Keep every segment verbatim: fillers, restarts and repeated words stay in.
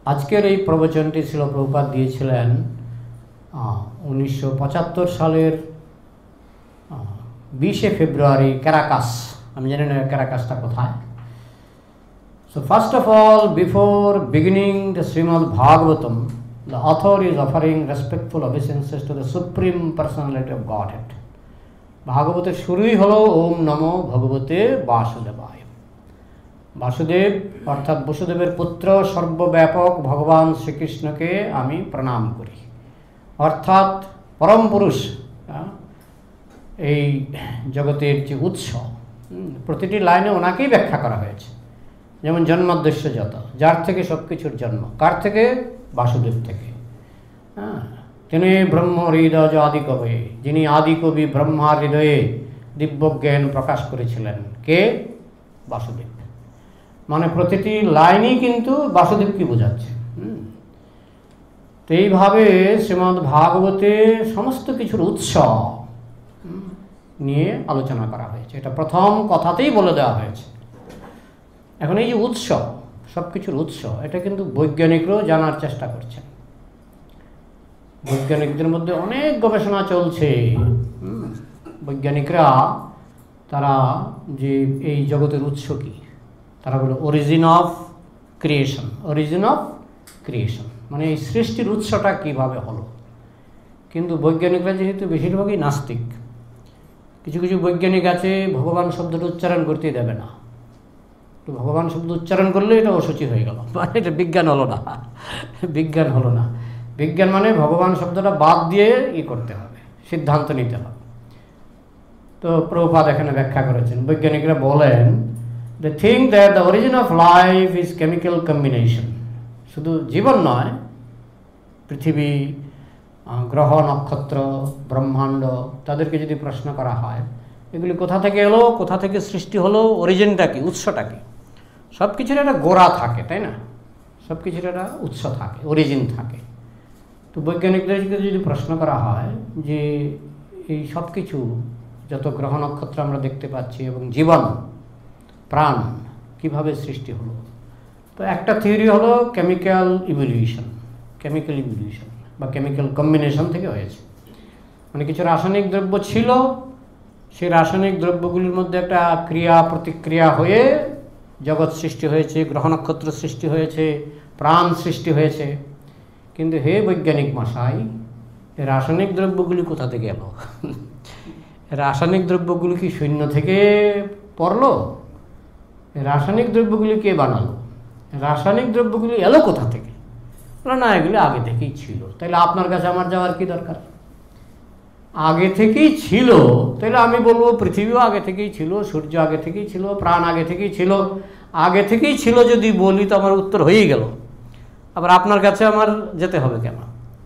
আজকের এই প্রবচনটি ছিল প্রভুপাদ দিয়েছিলেন উনিশশো পঁচাত্তর সালের বিশে ফেব্রুয়ারি ক্যারাকাস। আমি জানি না ক্যারাকাসটা কোথায়। So first of all, before beginning the Srimad Bhagavatam, the author is offering respectful obeisances to the Supreme Personality of Godhead. ভাগবতের শুরুই হলো ওম নমো ভগবতে বাসুদেবায়। বাসুদেব অর্থাৎ বসুদেবের পুত্র সর্বব্যাপক ভগবান শ্রীকৃষ্ণকে আমি প্রণাম করি, অর্থাৎ পরম পুরুষ, এই জগতের যে উৎস। প্রতিটি লাইনে ওনাকেই ব্যাখ্যা করা হয়েছে। যেমন জন্মাদ্দেশ্য যত, যার থেকে সব কিছুর জন্ম, কার থেকে? বাসুদেব থেকে। হ্যাঁ, তিনি ব্রহ্ম হৃদয় আদি কবি, যিনি আদি কবি ব্রহ্মার হৃদয়ে দিব্যজ্ঞান প্রকাশ করেছিলেন। কে? বাসুদেব। মানে প্রতিটি লাইনই কিন্তু বাসুদেবকে বোঝাচ্ছে। তো এইভাবে শ্রীমদ্ ভাগবতে সমস্ত কিছুর উৎস নিয়ে আলোচনা করা হয়েছে। এটা প্রথম কথাতেই বলে দেওয়া হয়েছে। এখন এই যে উৎস, সব কিছুর উৎস, এটা কিন্তু বৈজ্ঞানিকরাও জানার চেষ্টা করছেন। বৈজ্ঞানিকদের মধ্যে অনেক গবেষণা চলছে। বৈজ্ঞানিকরা তারা যে এই জগতের উৎস কি, তারা বলে origin of creation. Origin of creation মানে এই সৃষ্টির উৎসটা কিভাবে হলো। কিন্তু বৈজ্ঞানিকরা যেহেতু বেশিরভাগই নাস্তিক, কিছু কিছু বৈজ্ঞানিক আছে ভগবান শব্দটা উচ্চারণ করতেই দেবে না। তো ভগবান শব্দ উচ্চারণ করলে এটা অসুচি হয়ে গেল, মানে এটা বিজ্ঞান হলো না। বিজ্ঞান হলো না। বিজ্ঞান মানে ভগবান শব্দটা বাদ দিয়ে ই করতে হবে, সিদ্ধান্ত নিতে হবে। তো প্রভুপাদ এখানে ব্যাখ্যা করেছেন। বৈজ্ঞানিকরা বলেন they think that the origin of life is chemical combination. শুধু জীবন নয়, পৃথিবী, গ্রহ, নক্ষত্র, ব্রহ্মাণ্ড, তাদেরকে যদি প্রশ্ন করা হয় এগুলি কোথা থেকে এলো, কোথা থেকে সৃষ্টি হলো, অরিজিনটা কি, উৎসটা কি। সব কিছুর একটা গোড়া থাকে, তাই না? সব কিছুর একটা উৎস থাকে, অরিজিন থাকে। তো বৈজ্ঞানিকদেরকে যদি প্রশ্ন করা হয় যে এই সব কিছু, যত গ্রহ নক্ষত্র আমরা দেখতে পাচ্ছি এবং জীবন প্রাণ কিভাবে সৃষ্টি হলো, তো একটা থিওরি হলো কেমিক্যাল ইভলিউশন। কেমিক্যাল ইভলিউশন বা কেমিক্যাল কম্বিনেশন থেকে হয়েছে। মানে কিছু রাসায়নিক দ্রব্য ছিল, সেই রাসায়নিক দ্রব্যগুলির মধ্যে একটা ক্রিয়া প্রতিক্রিয়া হয়ে জগৎ সৃষ্টি হয়েছে, গ্রহ নক্ষত্র সৃষ্টি হয়েছে, প্রাণ সৃষ্টি হয়েছে। কিন্তু হে বৈজ্ঞানিক মশাই, এই রাসায়নিক দ্রব্যগুলি কোথা থেকে এলো? রাসায়নিক দ্রব্যগুলি কি শূন্য থেকে পড়লো? রাসায়নিক দ্রব্যগুলি কে বানালো? রাসায়নিক দ্রব্যগুলি এলো কোথা থেকে? না, এগুলি আগে থেকেই ছিল। তাহলে আপনার কাছে আমার যাওয়ার কি দরকার? আগে থেকেই ছিল, তাহলে আমি বলবো পৃথিবীও আগে থেকেই ছিল, সূর্য আগে থেকেই ছিল, প্রাণ আগে থেকেই ছিল। আগে থেকেই ছিল যদি বলি তো আমার উত্তর হয়েই গেল। আবার আপনার কাছে আমার যেতে হবে কেন?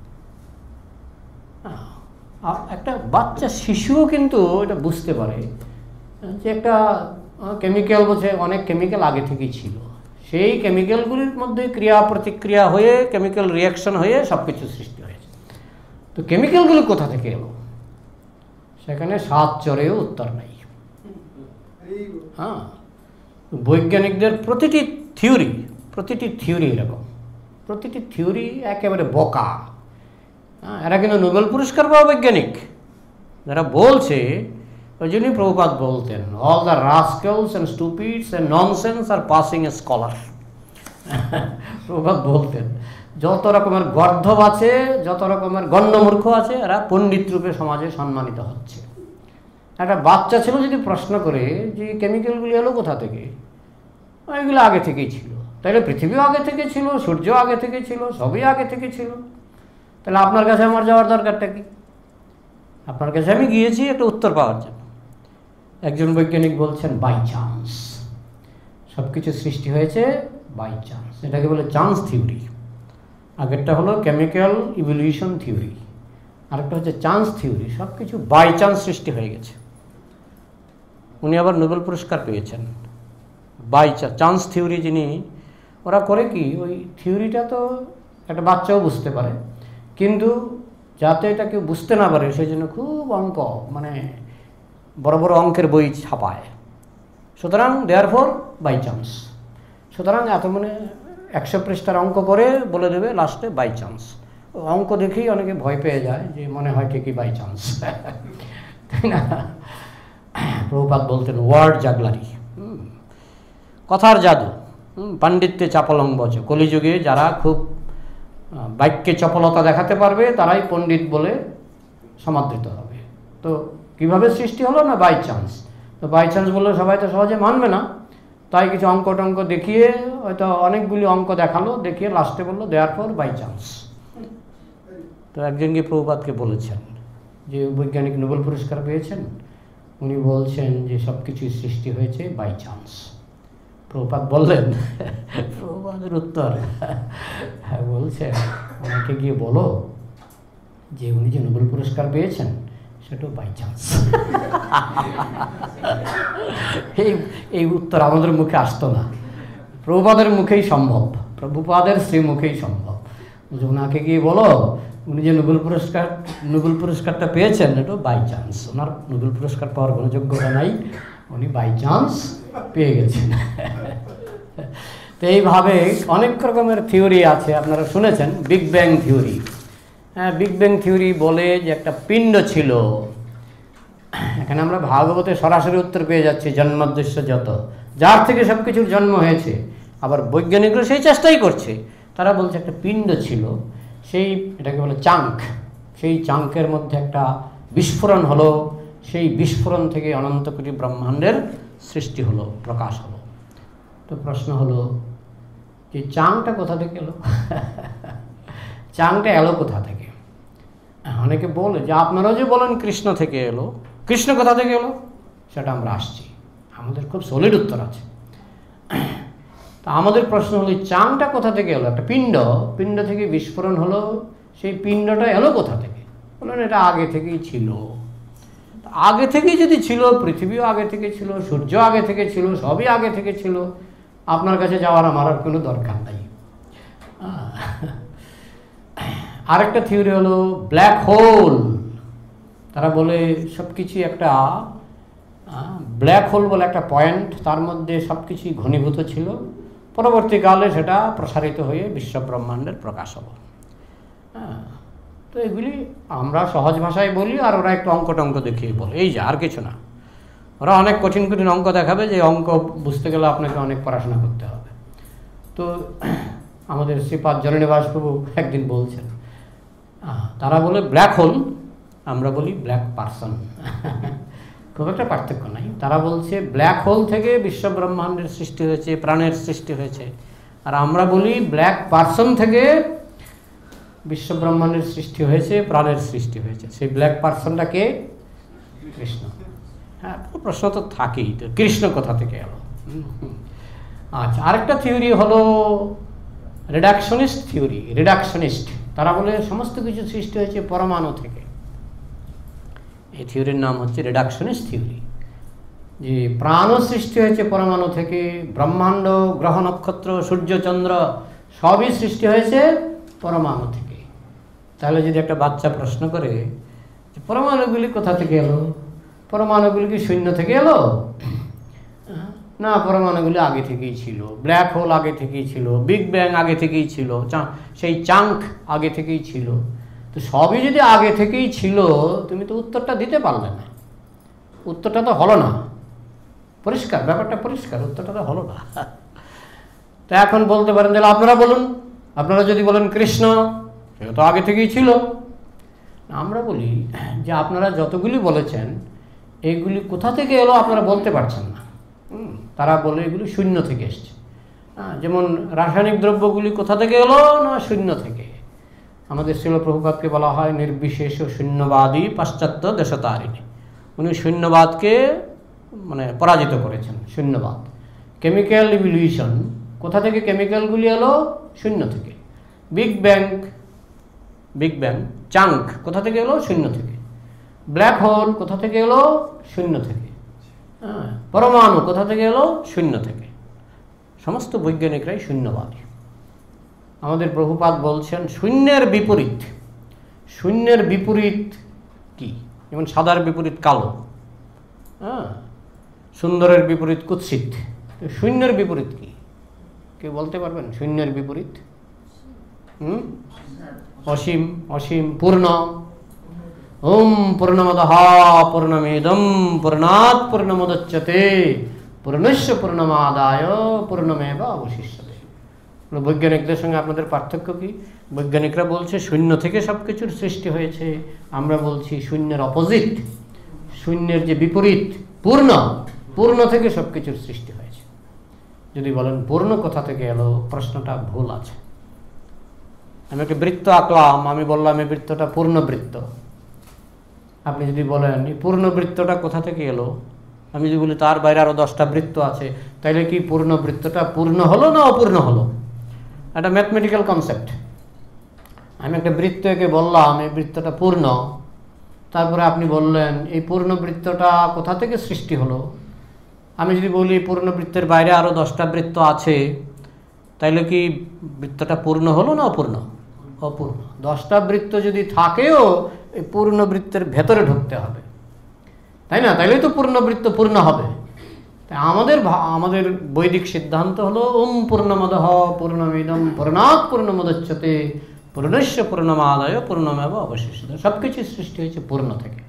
একটা বাচ্চা শিশুও কিন্তু এটা বুঝতে পারে যে একটা কেমিক্যাল, বলছে অনেক কেমিক্যাল আগে থেকেই ছিল, সেই কেমিক্যালগুলির মধ্যে ক্রিয়া প্রতিক্রিয়া হয়ে কেমিক্যাল রিয়াকশন হয়ে সব কিছু সৃষ্টি হয়েছে। তো কেমিক্যালগুলো কোথা থেকে এলো? সেখানে সাত চরেও উত্তর নেই। হ্যাঁ, বৈজ্ঞানিকদের প্রতিটি থিওরি প্রতিটি থিওরি এরকম, প্রতিটি থিওরি একেবারে বোকা। হ্যাঁ, এরা কিন্তু নোবেল পুরস্কার পাওয়া বৈজ্ঞানিক যারা বলছে। ওই জন্যই প্রভুপাদ বলতেন, all the rascals and stupids and nonsense are passing a scholar. Prabhupada বলতেন যত রকমের গর্ধব আছে, যত রকমের গণ্যমূর্খ আছে, এরা পণ্ডিত রূপে সমাজে সম্মানিত হচ্ছে। একটা বাচ্চা ছিল যদি প্রশ্ন করে যে কেমিক্যালগুলি এলো কোথা থেকে, এগুলো আগে থেকেই ছিল। তাহলে পৃথিবীও আগে থেকে ছিল, সূর্য আগে থেকে ছিল, সবই আগে থেকে ছিল। তাহলে আপনার কাছে আমার যাওয়ার দরকারটা কি? আপনার কাছে আমি গিয়েছি একটা উত্তর পাওয়ার জন্য। একজন বৈজ্ঞানিক বলছেন বাই চান্স সব কিছু সৃষ্টি হয়েছে, বাই চান্স। এটাকে বলে চান্স থিওরি। আগেরটা হলো কেমিক্যাল ইভলিউশন থিওরি, আরেকটা হচ্ছে চান্স থিওরি। সব কিছু বাই চান্স সৃষ্টি হয়ে গেছে। উনি আবার নোবেল পুরস্কার পেয়েছেন বাই চান্স থিওরি। যিনি ওরা করে কি, ওই থিওরিটা তো একটা বাচ্চাও বুঝতে পারে, কিন্তু যাতে এটা কেউ বুঝতে না পারে সেই জন্য খুব অঙ্ক, মানে বড় বড় অঙ্কের বই ছাপায়। সুতরাং দেয়ারফর বাই চান্স। সুতরাং এত মানে একশো পৃষ্ঠার অঙ্ক করে বলে দেবে লাস্টে বাই চান্স। অঙ্ক দেখেই অনেকে ভয় পেয়ে যায় যে মনে হয় ঠিকই বাই চান্স, তাই না? প্রভুপাদ বলতেন ওয়ার্ড জাগলারি, কথার জাদু, পাণ্ডিত্যে চাপলং বচ। কলিযুগে যারা খুব বাক্যে চপলতা দেখাতে পারবে তারাই পণ্ডিত বলে সমাদৃত হবে। তো কিভাবে সৃষ্টি হলো না? By chance. তো বাই চান্স বললে সবাই তো সহজে মানবে না, তাই কিছু অঙ্ক টঙ্ক দেখিয়ে হয়তো অনেকগুলি অঙ্ক দেখালো, দেখিয়ে লাস্টে বললো দেয়ার ফর বাই চান্স। তো একজনকে প্রভুপাদকে বলেছেন যে বৈজ্ঞানিক নোবেল পুরস্কার পেয়েছেন, উনি বলছেন যে সব কিছুই সৃষ্টি হয়েছে বাই চান্স। প্রভুপাদ বললেন, প্রভুপাদের উত্তর বলছেন ওনাকে গিয়ে বলো যে উনি যে নোবেল পুরস্কার পেয়েছেন সেটাও বাই চান্স। এই এই উত্তর আমাদের মুখে আসতো না, প্রভুপাদের মুখেই সম্ভব, প্রভুপাদের শ্রীমুখেই সম্ভব। যে ওনাকে গিয়ে বলো উনি যে নোবেল পুরস্কার নোবেল পুরস্কারটা পেয়েছেন এটাও বাই চান্স, ওনার নোবেল পুরস্কার পাওয়ার কোনো যোগ্যতা নাই, উনি বাই চান্স পেয়ে গেছেন। তো এইভাবে অনেক রকমের থিওরি আছে, আপনারা শুনেছেন বিগ ব্যাং থিওরি। হ্যাঁ, বিগ ব্যাং থিওরি বলে যে একটা পিণ্ড ছিল। এখানে আমরা ভাগবতে সরাসরি উত্তর পেয়ে যাচ্ছি, জন্মোদ্দেশ্য যত, যার থেকে সব কিছুর জন্ম হয়েছে। আবার বৈজ্ঞানিকরা সেই চেষ্টাই করছে, তারা বলছে একটা পিণ্ড ছিল, সেই এটাকে বলে চাঙ্ক, সেই চাঙ্কের মধ্যে একটা বিস্ফোরণ হলো, সেই বিস্ফোরণ থেকে অনন্ত কোটি ব্রহ্মাণ্ডের সৃষ্টি হলো, প্রকাশ হলো। তো প্রশ্ন হলো যে চাংটা কোথা থেকে এলো? চাংটা এলো কোথা থেকে? অনেকে বলে যে আপনারাও যে বলেন কৃষ্ণ থেকে এলো, কৃষ্ণ কোথা থেকে এলো? সেটা আমরা আসছি, আমাদের খুব সলিড উত্তর আছে। তা আমাদের প্রশ্ন হলো চাংটা কোথা থেকে এলো? একটা পিণ্ড, পিণ্ড থেকে বিস্ফোরণ হলো, সেই পিণ্ডটা এলো কোথা থেকে? বললেন এটা আগে থেকেই ছিল। আগে থেকেই যদি ছিল, পৃথিবীও আগে থেকে ছিল, সূর্য আগে থেকে ছিল, সবই আগে থেকে ছিল, আপনার কাছে যাওয়ার আমার আর কোনো দরকার নাই। আরেকটা থিওরি হলো ব্ল্যাক হোল। তারা বলে সব কিছুই একটা ব্ল্যাক হোল বলে একটা পয়েন্ট, তার মধ্যে সব কিছুই ঘনীভূত ছিল, পরবর্তীকালে সেটা প্রসারিত হয়ে বিশ্ব ব্রহ্মাণ্ডের প্রকাশ হলো। হ্যাঁ, তো এগুলি আমরা সহজ ভাষায় বলি, আর ওরা একটু অঙ্ক টঙ্ক দেখিয়ে বলে, এই যে আর কিছু না। ওরা অনেক কঠিন কঠিন অঙ্ক দেখাবে, যে অঙ্ক বুঝতে গেলে আপনাকে অনেক পড়াশোনা করতে হবে। তো আমাদের শ্রীপাদ জননিবাস প্রভু একদিন বলছেন, তারা বলে ব্ল্যাক হোল, আমরা বলি ব্ল্যাক পার্সন, খুব একটা পার্থক্য নাই। তারা বলছে ব্ল্যাক হোল থেকে বিশ্ব ব্রহ্মাণ্ডের সৃষ্টি হয়েছে, প্রাণের সৃষ্টি হয়েছে, আর আমরা বলি ব্ল্যাক পার্সন থেকে বিশ্ব ব্রহ্মাণ্ডের সৃষ্টি হয়েছে, প্রাণের সৃষ্টি হয়েছে। সেই ব্ল্যাক পার্সনটা কে? কৃষ্ণ। হ্যাঁ, প্রশ্ন তো থাকেই, তো কৃষ্ণ কোথা থেকে এলো? আচ্ছা, আরেকটা থিওরি হলো রিডাকশনিস্ট থিওরি। রিডাকশনিস্ট তারা বলে সমস্ত কিছু সৃষ্টি হয়েছে পরমাণু থেকে। এই থিওরির নাম হচ্ছে রিডাকশনিস্ট থিওরি, যে প্রাণও সৃষ্টি হয়েছে পরমাণু থেকে, ব্রহ্মাণ্ড, গ্রহ নক্ষত্র, সূর্য চন্দ্র সবই সৃষ্টি হয়েছে পরমাণু থেকে। তাহলে যদি একটা বাচ্চা প্রশ্ন করে যে পরমাণুগুলি কোথা থেকে এলো, পরমাণুগুলি কি শূন্য থেকে এলো? না, পরমাণুগুলি আগে থেকেই ছিল, ব্ল্যাক হোল আগে থেকেই ছিল, বিগ ব্যাং আগে থেকেই ছিল, সেই চাঙ্ক আগে থেকেই ছিল। তো সবই যদি আগে থেকেই ছিল, তুমি তো উত্তরটা দিতে পারলে না, উত্তরটা তো হলো না। পরিষ্কার ব্যাপারটা, পরিষ্কার, উত্তরটা তো হলো না। তো এখন বলতে পারেন তাহলে আপনারা বলুন, আপনারা যদি বলেন কৃষ্ণ, সেটা তো আগে থেকেই ছিল। আমরা বলি যে আপনারা যতগুলি বলেছেন এইগুলি কোথা থেকে এলো আপনারা বলতে পারছেন না। তারা বলে এগুলি শূন্য থেকে এসছে। যেমন রাসায়নিক দ্রব্যগুলি কোথা থেকে এলো? না, শূন্য থেকে। আমাদের শ্রীল প্রভুপাদকে বলা হয় নির্বিশেষ শূন্যবাদী পাশ্চাত্য দেশতারিণী। উনি শূন্যবাদকে মানে পরাজিত করেছেন। শূন্যবাদ, কেমিক্যাল ইভলিউশন, কোথা থেকে কেমিক্যালগুলি এলো? শূন্য থেকে। Big bang, big bang chunk কোথা থেকে এলো? শূন্য থেকে। ব্ল্যাক হোল কোথা থেকে এলো? শূন্য থেকে। হ্যাঁ, পরমাণু কোথা থেকে এলো? শূন্য থেকে। সমস্ত বৈজ্ঞানিকরাই শূন্যবাদী। আমাদের প্রভুপাদ বলছেন শূন্যের বিপরীত। শূন্যের বিপরীত কি? যেমন সাদার বিপরীত কালো, হ্যাঁ, সুন্দরের বিপরীত কুৎসিত। শূন্যের বিপরীত কি? কেউ বলতে পারবেন শূন্যের বিপরীত? হুম অসীম। অসীম পূর্ণ। ওম পূর্ণমদঃ পূর্ণমিদং পূর্ণাৎ পূর্ণমুদচ্যতে পূর্ণস্য পূর্ণমাদায় পূর্ণমেব অবশিষ্যতে। বৈজ্ঞানিকদের সঙ্গে আপনাদের পার্থক্য কি? বৈজ্ঞানিকরা বলছে শূন্য থেকে সব কিছুর সৃষ্টি হয়েছে, আমরা বলছি শূন্যের অপোজিট, শূন্যের যে বিপরীত পূর্ণ, পূর্ণ থেকে সব কিছুর সৃষ্টি হয়েছে। যদি বলেন পূর্ণ কোথা থেকে এলো, প্রশ্নটা ভুল আছে। আমি একটা বৃত্ত আঁকলাম, আমি বললাম এই বৃত্তটা পূর্ণ বৃত্ত। আপনি যদি বলেন এই পূর্ণ বৃত্তটা কোথা থেকে এলো, আমি যদি বলি তার বাইরে আরও দশটা বৃত্ত আছে, তাইলে কি পূর্ণ বৃত্তটা পূর্ণ হলো না অপূর্ণ হলো? একটা ম্যাথমেটিক্যাল কনসেপ্ট। আমি একটা বৃত্ত এঁকে বললাম এই বৃত্তটা পূর্ণ, তারপরে আপনি বললেন এই পূর্ণ বৃত্তটা কোথা থেকে সৃষ্টি হলো। আমি যদি বলি পূর্ণ বৃত্তের বাইরে আরও দশটা বৃত্ত আছে, তাইলে কি বৃত্তটা পূর্ণ হলো না অপূর্ণ? অপূর্ণ। দশটা বৃত্ত যদি থাকেও এই পূর্ণ বৃত্তের ভেতরে ঢুকতে হবে, তাই না? তাইলেই তো পূর্ণ বৃত্ত পূর্ণ হবে। তাই আমাদের আমাদের বৈদিক সিদ্ধান্ত হলো ওম পূর্ণমদঃ পূর্ণমিদং পূর্ণাৎ পূর্ণমুদচ্যতে পূর্ণস্য পূর্ণমাদায় পূর্ণমেব অবশিষ্যতে। সব কিছু সৃষ্টি হয়েছে পূর্ণ থেকে।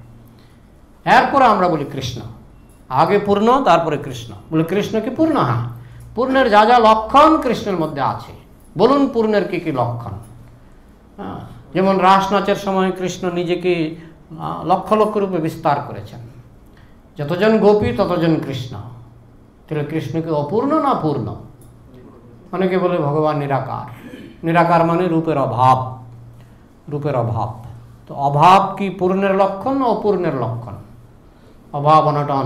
এরপরে আমরা বলি কৃষ্ণ, আগে পূর্ণ তারপরে কৃষ্ণ। বলে কৃষ্ণ কি পূর্ণ? হ্যাঁ, পূর্ণের যা যা লক্ষণ কৃষ্ণের মধ্যে আছে। বলুন পূর্ণের কি কি লক্ষণ? হ্যাঁ, যেমন রাস নাচের সময় কৃষ্ণ নিজেকে লক্ষ লক্ষ রূপে বিস্তার করেছেন। যতজন গোপী ততজন কৃষ্ণ। তাহলে কৃষ্ণ কি অপূর্ণ না পূর্ণ? অনেকে বলে ভগবান নিরাকার। নিরাকার মানে রূপের অভাব, রূপের অভাব। তো অভাব কি পূর্ণের লক্ষণ না অপূর্ণের লক্ষণ? অভাব অনটন,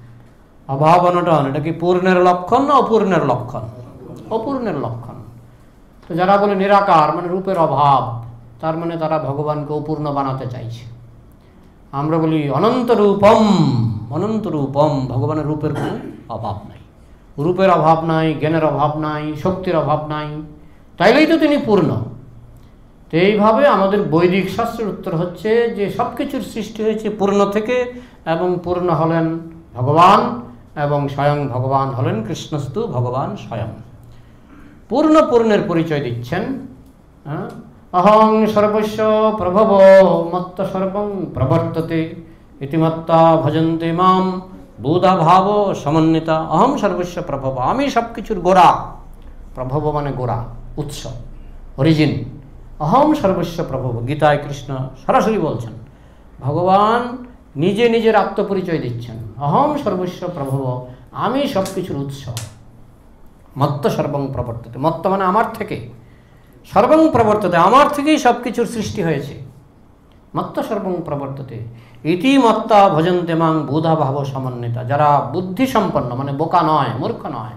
অভাব অনটন এটা কি পূর্ণের লক্ষণ না অপূর্ণের লক্ষণ? অপূর্ণের লক্ষণ। তো যারা বলে নিরাকার মানে রূপের অভাব, তার মানে তারা ভগবানকে অপূর্ণ বানাতে চাইছে। আমরা বলি অনন্ত রূপম, অনন্ত রূপম, ভগবানের রূপের কোনো অভাব নাই, রূপের অভাব নাই, জ্ঞানের অভাব নাই, শক্তির অভাব নাই, তাইলেই তো তিনি পূর্ণ। তো এইভাবে আমাদের বৈদিক শাস্ত্রের উত্তর হচ্ছে যে সব কিছুর সৃষ্টি হয়েছে পূর্ণ থেকে, এবং পূর্ণ হলেন ভগবান, এবং স্বয়ং ভগবান হলেন কৃষ্ণস্তু ভগবান স্বয়ং। পূর্ণ পূর্ণের পরিচয় দিচ্ছেন। হ্যাঁ, অহং সর্বস্ব প্রভব মত্ত সর্বং প্রবর্ততে ইতিমত্তা ভজন্তে মাম বুধা ভাব সমন্বিতা। অহং সর্বস্ব প্রভব, আমি সব কিছুর গোড়া। প্রভব মানে গোড়া, উৎস, অরিজিন। অহং সর্বস্ব প্রভব, গীতায় কৃষ্ণ সরাসরি বলছেন। ভগবান নিজে নিজের আত্মপরিচয় দিচ্ছেন। অহং সর্বস্ব প্রভব, আমি সব কিছুর উৎস। মত্ত সর্বং প্রবর্ততে, মত্ত মানে আমার থেকে, সর্বং প্রবর্ততে আমার থেকেই সব কিছুর সৃষ্টি হয়েছে। মত্ত সর্বং প্রবর্ততে ইতি মত্তা ভজন্তে মাং বুধা ভাব সমন্বিতা, যারা বুদ্ধি সম্পন্ন মানে বোকা নয়, মূর্খ নয়,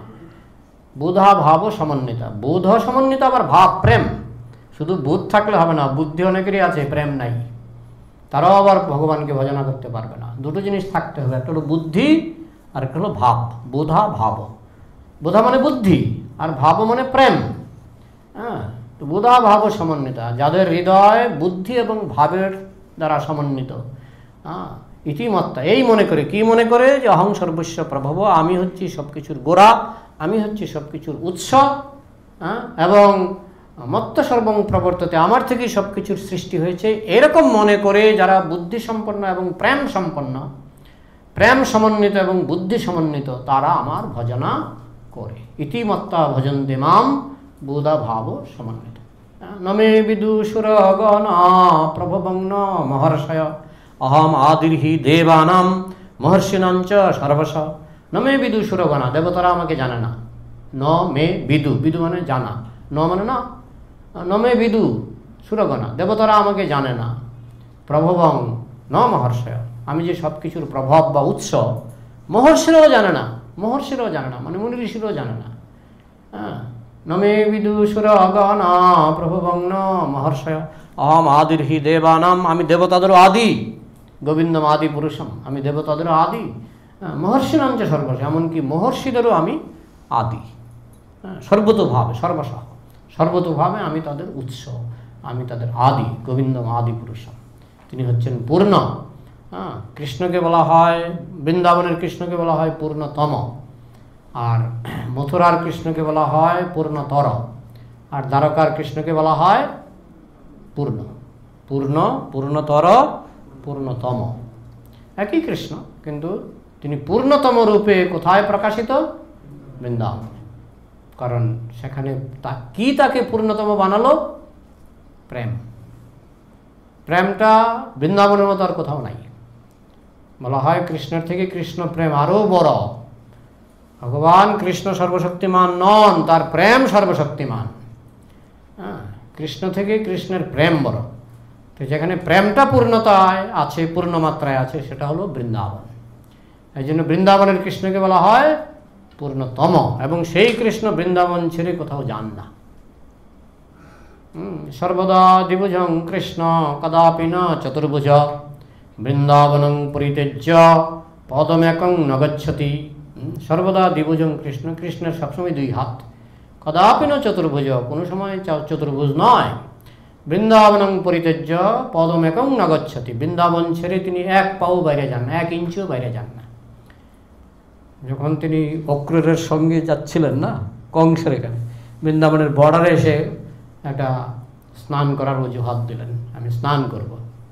বুধা ভাব সমন্বিতা। বুধ সমন্বিত আবার ভাব, প্রেম। শুধু বুধ থাকলে হবে না, বুদ্ধি অনেকেরই আছে, প্রেম নাই, তারাও আবার ভগবানকে ভজনা করতে পারবে না। দুটো জিনিস থাকতে হবে, একটা হলো বুদ্ধি আর একটা হলো ভাব। বুধা ভাব, বুধা মানে বুদ্ধি আর ভাব মানে প্রেম। হ্যাঁ, তো বুধা ভাব সমন্বিতা, যাদের হৃদয় বুদ্ধি এবং ভাবের দ্বারা সমন্বিত। হ্যাঁ, ইতিমত্তা, এই মনে করে, কি মনে করে যে অহং সর্বস্ব প্রভব, আমি হচ্ছি সব কিছুর গোড়া, আমি হচ্ছি সব কিছুর উৎস। হ্যাঁ, এবং মত্ত সর্বং প্রবর্ততে, আমার থেকেই সব কিছুর সৃষ্টি হয়েছে, এরকম মনে করে যারা বুদ্ধি সম্পন্ন এবং প্রেম সম্পন্ন, প্রেম সমন্বিত এবং বুদ্ধি সমন্বিত, তারা আমার ভজনা করে। ইতিমত্তা ভজন্তে মাম বুধা ভাব সমন্বিত। নমে বিদুষুরগণ প্রভবং ন মহর্ষয় অহম আদির্হি দেবানাম মহর্ষিণাঞ্চ সর্বশ। নমে বিদুষুরগণ, দেবতারা আমাকে জানে না। ন মে বিদু, বিদু মানে জানা, ন মানে না, নমে বিদু সুরগণা, দেবতারা আমাকে জানে না। প্রভবং ন মহর্ষয়, আমি যে সব কিছুর প্রভাব বা উৎস, মহর্ষিরাও জানে না, মহর্ষিরাও জানে না মানে মুনি ঋষিরাও জানে না। হ্যাঁ, নমে বিদু সুরগণা প্রভবং ন মহর্ষয় অহম আদির্হি দেবানাম, আমি দেবতাদেরও আদি, গোবিন্দম আদি পুরুষম, আমি দেবতাদেরও আদি। মহর্ষিণাঞ্চ সর্বশ, এমনকি মহর্ষিদেরও আমি আদি। হ্যাঁ, সর্বতোভাবে, সর্বশঃ সর্বতোভাবে আমি তাদের উৎস, আমি তাদের আদি, গোবিন্দম আদি পুরুষম, তিনি হচ্ছেন পূর্ণ। হ্যাঁ, কৃষ্ণকে বলা হয়, বৃন্দাবনের কৃষ্ণকে বলা হয় পূর্ণতম, আর মথুরার কৃষ্ণকে বলা হয় পূর্ণতর, আর দ্বারকার কৃষ্ণকে বলা হয় পূর্ণ। পূর্ণ, পূর্ণতর, পূর্ণতম, একই কৃষ্ণ, কিন্তু তিনি পূর্ণতম রূপে কোথায় প্রকাশিত? বৃন্দাবন। কারণ সেখানে তা কি তাকে পূর্ণতম বানালো? প্রেম। প্রেমটা বৃন্দাবনের মতো আর কোথাও নাই। বলা হয় কৃষ্ণের থেকে কৃষ্ণ প্রেম আরো বড়। ভগবান কৃষ্ণ সর্বশক্তিমান নন, তার প্রেম সর্বশক্তিমান। হ্যাঁ, কৃষ্ণ থেকে কৃষ্ণের প্রেম বড়। তো যেখানে প্রেমটা পূর্ণতায় আছে, পূর্ণমাত্রায় আছে, সেটা হলো বৃন্দাবন। এই জন্য বৃন্দাবনের কৃষ্ণকে বলা হয় পূর্ণতম, এবং সেই কৃষ্ণ বৃন্দাবন ছেড়ে কোথাও যান না। সর্বদা দ্বিভুজং কৃষ্ণ কদাপি ন চতুর্ভুজ, বৃন্দাবনং পরিত্যজ্য পদমেকং ন গচ্ছতি। সর্বদা দ্বিভুজং কৃষ্ণ, কৃষ্ণের সবসময় দুই হাত। কদাপি ন চতুর্ভুজ, কোনো সময় চতুর্ভুজ নয়। বৃন্দাবনং পরিত্যজ্য পদমেকং ন গচ্ছতি, বৃন্দাবন ছেড়ে তিনি এক পাও বাইরে যান না, এক ইঞ্চিও বাইরে যান না। যখন তিনি অক্রূরের সঙ্গে যাচ্ছিলেন না কংসের এখানে, বৃন্দাবনের বর্ডারে এসে একটা স্নান করার অজুহাত দিলেন, আমি স্নান করব।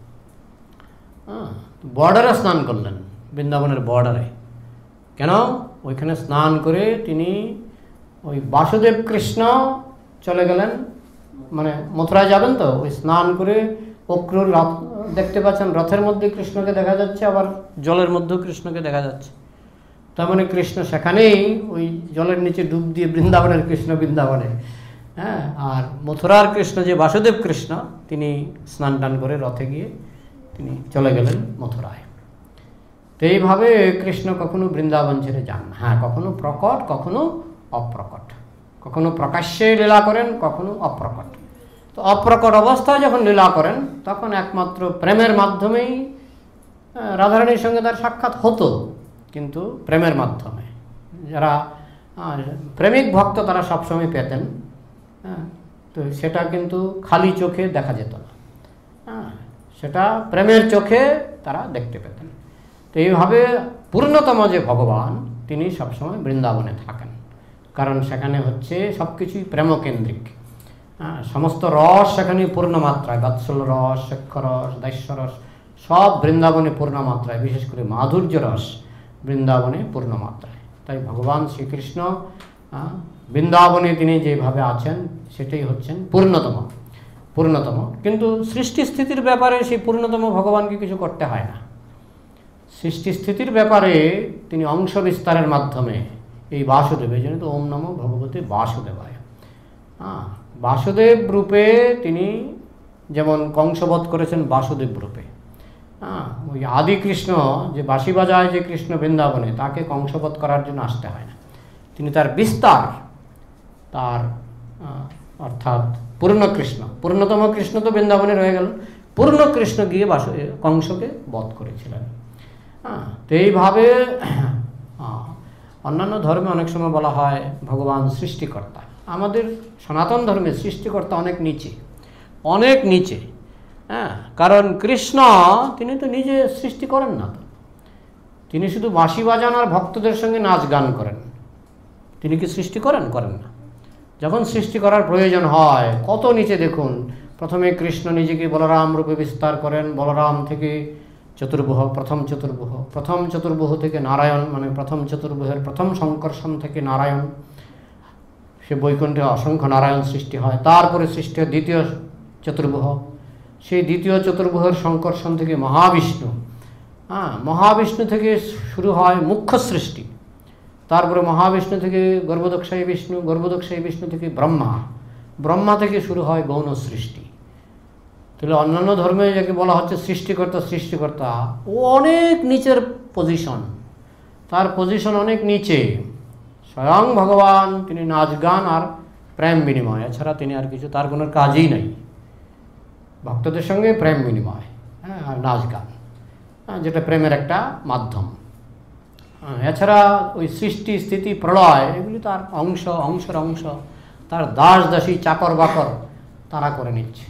হ্যাঁ, বর্ডারে স্নান করলেন, বৃন্দাবনের বর্ডারে। কেন? ওইখানে স্নান করে তিনি ওই বাসুদেব কৃষ্ণ চলে গেলেন, মানে মথুরায় যাবেন তো, ওই স্নান করে অক্রূর রথ দেখতে পাচ্ছেন, রথের মধ্যে কৃষ্ণকে দেখা যাচ্ছে, আবার জলের মধ্যেও কৃষ্ণকে দেখা যাচ্ছে। তার মানে কৃষ্ণ সেখানেই ওই জলের নিচে ডুব দিয়ে বৃন্দাবনের কৃষ্ণ বৃন্দাবনে। হ্যাঁ, আর মথুরার কৃষ্ণ যে বাসুদেব কৃষ্ণ, তিনি স্নান টান করে রথে গিয়ে তিনি চলে গেলেন মথুরায়। তো এইভাবে কৃষ্ণ কখনো বৃন্দাবন ছেড়ে যান না। হ্যাঁ, কখনো প্রকট, কখনো অপ্রকট, কখনো প্রকাশ্যে লীলা করেন, কখনো অপ্রকট। তো অপ্রকট অবস্থায় যখন লীলা করেন, তখন একমাত্র প্রেমের মাধ্যমেই রাধারানীর সঙ্গে তার সাক্ষাৎ হতো, কিন্তু প্রেমের মাধ্যমে। যারা প্রেমিক ভক্ত তারা সবসময় পেতেন। হ্যাঁ, তো সেটা কিন্তু খালি চোখে দেখা যেত না। হ্যাঁ, সেটা প্রেমের চোখে তারা দেখতে পেতেন। তো এইভাবে পূর্ণতম যে ভগবান, তিনি সবসময় বৃন্দাবনে থাকেন, কারণ সেখানে হচ্ছে সব কিছুই প্রেমকেন্দ্রিক। হ্যাঁ, সমস্ত রস সেখানে পূর্ণমাত্রায়, বাৎসল্য রস, সখ্য রস, দাস্য রস, সব বৃন্দাবনে পূর্ণমাত্রায়, বিশেষ করে মাধুর্য রস বৃন্দাবনে পূর্ণমাত্রায়। তাই ভগবান শ্রীকৃষ্ণ বৃন্দাবনে তিনি যেভাবে আছেন, সেটাই হচ্ছেন পূর্ণতম। পূর্ণতম, কিন্তু সৃষ্টি স্থিতির ব্যাপারে সেই পূর্ণতম ভগবানকে কিছু করতে হয় না। সৃষ্টি স্থিতির ব্যাপারে তিনি অংশ বিস্তারের মাধ্যমে এই বাসুদেব, এই জন্য তো ওম নমো ভগবতে বাসুদেবায়। হ্যাঁ, বাসুদেব রূপে তিনি যেমন কংসবধ করেছেন বাসুদেব রূপে। হ্যাঁ, ওই আদি কৃষ্ণ যে বাঁশি বাজায় যে কৃষ্ণ বৃন্দাবনে, তাকে কংসবধ করার জন্য আসতে হয় না। তিনি তার বিস্তার, তার অর্থাৎ পূর্ণ কৃষ্ণ, পূর্ণতম কৃষ্ণ তো বৃন্দাবনে রয়ে গেল, পূর্ণ কৃষ্ণ গিয়ে বাস কংসকে বধ করেছিলেন। হ্যাঁ, তো এইভাবে অন্যান্য ধর্মে অনেক সময় বলা হয় ভগবান সৃষ্টিকর্তা। আমাদের সনাতন ধর্মে সৃষ্টিকর্তা অনেক নিচে, অনেক নিচে। হ্যাঁ, কারণ কৃষ্ণ তিনি তো নিজে সৃষ্টি করেন না, তো তিনি শুধু বাঁশি বাজান আর ভক্তদের সঙ্গে নাচ গান করেন। তিনি কি সৃষ্টি করেন? করেন না। যখন সৃষ্টি করার প্রয়োজন হয়, কত নিচে দেখুন। প্রথমে কৃষ্ণ নিজেকে বলরাম রূপে বিস্তার করেন, বলরাম থেকে চতুর্ভুহ, প্রথম চতুর্ভুহ, প্রথম চতুর্ভুহ থেকে নারায়ণ, মানে প্রথম চতুর্ভুহের প্রথম সংকর্ষণ থেকে নারায়ণ, সে বৈকুণ্ঠে অসংখ্য নারায়ণ সৃষ্টি হয়। তারপরে সৃষ্টি হয় দ্বিতীয় চতুর্ভুহ, সেই দ্বিতীয় চতুর্ভুহের সংকর্ষণ থেকে মহাবিষ্ণু। হ্যাঁ, মহাবিষ্ণু থেকে শুরু হয় মুখ্য সৃষ্টি। তারপরে মহাবিষ্ণু থেকে গর্ভদক্ষায়ী বিষ্ণু, গর্ভদক্ষায়ী বিষ্ণু থেকে ব্রহ্মা, ব্রহ্মা থেকে শুরু হয় গৌণ সৃষ্টি। তাহলে অন্যান্য ধর্মে যাকে বলা হচ্ছে সৃষ্টিকর্তা, সৃষ্টিকর্তা ও অনেক নিচের পজিশন, তার পজিশন অনেক নিচে। স্বয়ং ভগবান তিনি নাচ গান আর প্রেম বিনিময়, এছাড়া তিনি আর কিছু, তার কোনো কাজই নাই। ভক্তদের সঙ্গে প্রেম বিনিময়, হ্যাঁ, আর নাচ গান, হ্যাঁ, যেটা প্রেমের একটা মাধ্যম। এছাড়া ওই সৃষ্টি স্থিতি প্রলয় এগুলি তার অংশ, অংশের অংশ, তার দাস দাসী চাকর বাকর তারা করে নিচ্ছে।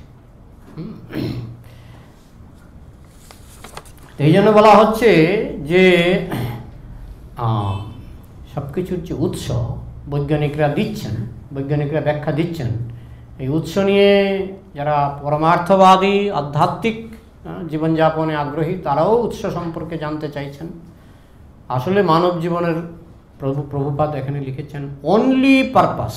এই জন্য বলা হচ্ছে যে সব কিছুর যে উৎস, বৈজ্ঞানিকরা দিচ্ছেন, বৈজ্ঞানিকরা ব্যাখ্যা দিচ্ছেন, এই উৎস নিয়ে যারা পরমার্থবাদী আধ্যাত্মিক জীবনযাপনে আগ্রহী তারাও উৎস সম্পর্কে জানতে চাইছেন। আসলে মানব জীবনের প্রভু প্রভুপাদ এখানে লিখেছেন অনলি পারপাস,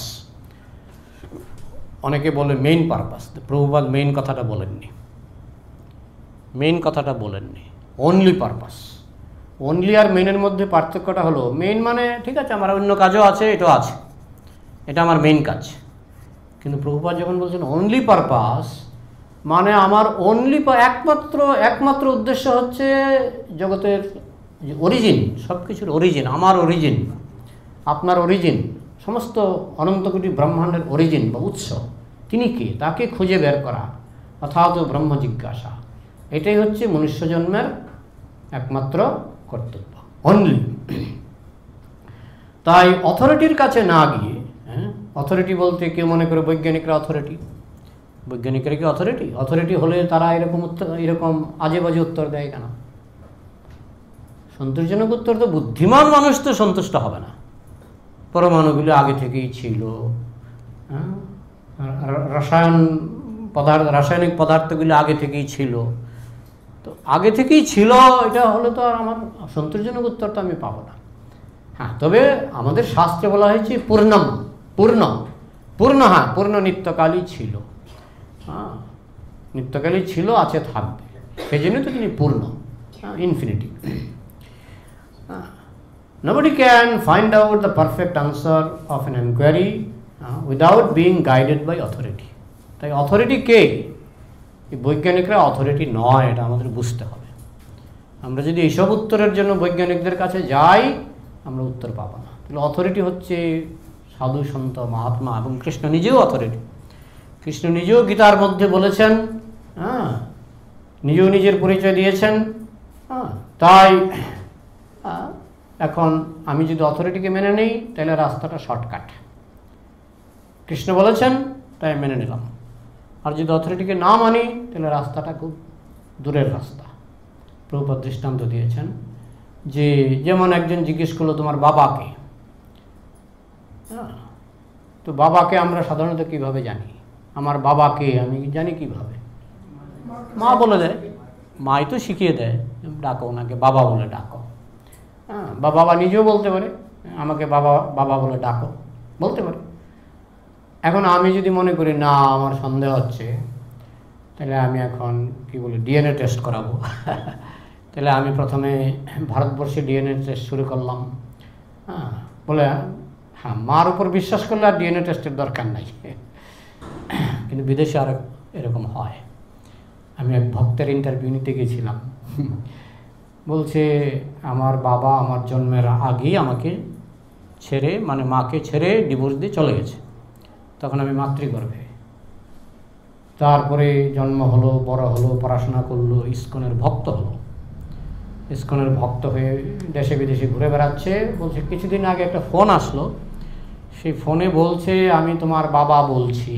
অনেকে বলে মেইন পারপাস, প্রভুপাদ মেইন কথাটা বলেননি, মেইন কথাটা বলেননি, অনলি পারপাস। অনলি আর মেইনের মধ্যে পার্থক্যটা হলো, মেইন মানে ঠিক আছে আমার অন্য কাজও আছে, এটাও আছে, এটা আমার মেইন কাজ, কিন্তু প্রভুপাদ যখন বলছেন অনলি পারপাস মানে আমার অনলি একমাত্র একমাত্র উদ্দেশ্য হচ্ছে জগতের যে অরিজিন, সব কিছুর অরিজিন, আমার অরিজিন, আপনার অরিজিন, সমস্ত অনন্তকোটি ব্রহ্মাণ্ডের অরিজিন বা উৎস, তিনি কে তাকে খুঁজে বের করা, অর্থাৎ ব্রহ্ম জিজ্ঞাসা, এটাই হচ্ছে মনুষ্য জন্মের একমাত্র কর্তব্য, অনলি। তাই অথরিটির কাছে না গিয়ে, হ্যাঁ অথরিটি বলতে কেউ মনে করে বৈজ্ঞানিকরা অথরিটি, বৈজ্ঞানিকরা কি অথরিটি? অথরিটি হলে তারা এরকম উত্তর, এরকম আজে বাজে উত্তর দেয় কেন? সন্তোষজনক উত্তর তো বুদ্ধিমান মানুষ তো সন্তুষ্ট হবে না। পরমাণুগুলো আগে থেকেই ছিল, হ্যাঁ রসায়ন পদার্থ রাসায়নিক পদার্থগুলো আগে থেকেই ছিল, তো আগে থেকেই ছিল এটা হলে তো আর আমার সন্তোষজনক উত্তর তো আমি পাবো না। হ্যাঁ, তবে আমাদের শাস্ত্রে বলা হয়েছে পূর্ণম, পূর্ণ পূর্ণ হ্যাঁ পূর্ণ নিত্যকালই ছিল, হ্যাঁ নিত্যকালই ছিল, আছে, থাকবে, সেই জন্য তো তিনি পূর্ণ, infinity. Nobody can find out the perfect answer of an inquiry uh, without being guided by authority. তাই অথরিটি কে? এই বৈজ্ঞানিকরা অথরিটি নয়, এটা আমাদের বুঝতে হবে। আমরা যদি এইসব উত্তরের জন্য বৈজ্ঞানিকদের কাছে যাই আমরা উত্তর পাবো না। তাহলে অথরিটি হচ্ছে সাধু সন্ত মহাত্মা, এবং কৃষ্ণ নিজেও অথরিটি। কৃষ্ণ নিজেও গীতার মধ্যে বলেছেন, হ্যাঁ নিজেও নিজের পরিচয় দিয়েছেন। হ্যাঁ তাই এখন আমি যদি অথরিটিকে মেনে নেই তাহলে রাস্তাটা শর্টকাট, কৃষ্ণ বলেছেন তাই মেনে নিলাম। আর যদি অথরিটিকে না মানি তাহলে রাস্তাটা খুব দূরের রাস্তা। প্রভুপাদ দৃষ্টান্ত দিয়েছেন যে যেমন একজন জিজ্ঞেস করলো তোমার বাবাকে, হ্যাঁ তো বাবাকে আমরা সাধারণত কিভাবে জানি? আমার বাবাকে আমি জানি কিভাবে? মা বলে দেয়, মাই তো শিখিয়ে দেয়, ডাকো ওনাকে বাবা বলে ডাকো। হ্যাঁ বা বাবা নিজেও বলতে পারে আমাকে বাবা বাবা বলে ডাকো, বলতে পারে। এখন আমি যদি মনে করি না আমার সন্দেহ হচ্ছে, তাহলে আমি এখন কি বলি ডিএনএ টেস্ট করাবো। তাহলে আমি প্রথমে ভারতবর্ষে ডিএনএ টেস্ট শুরু করলাম। হ্যাঁ বলে হ্যাঁ মার উপর বিশ্বাস করলে আর ডিএনএ টেস্টের দরকার নাই। কিন্তু বিদেশে আর এরকম হয়। আমি এক ভক্তের ইন্টারভিউ নিতে গেছিলাম, বলছে আমার বাবা আমার জন্মের আগেই আমাকে ছেড়ে, মানে মাকে ছেড়ে ডিভোর্স দিয়ে চলে গেছে, তখন আমি মাতৃগর্ভে। তারপরে জন্ম হলো, বড় হলো, পড়াশোনা করলো, ইস্কনের ভক্ত হলো, ইস্কনের ভক্ত হয়ে দেশে বিদেশে ঘুরে বেড়াচ্ছে। বলছে কিছুদিন আগে একটা ফোন আসলো, সেই ফোনে বলছে আমি তোমার বাবা বলছি।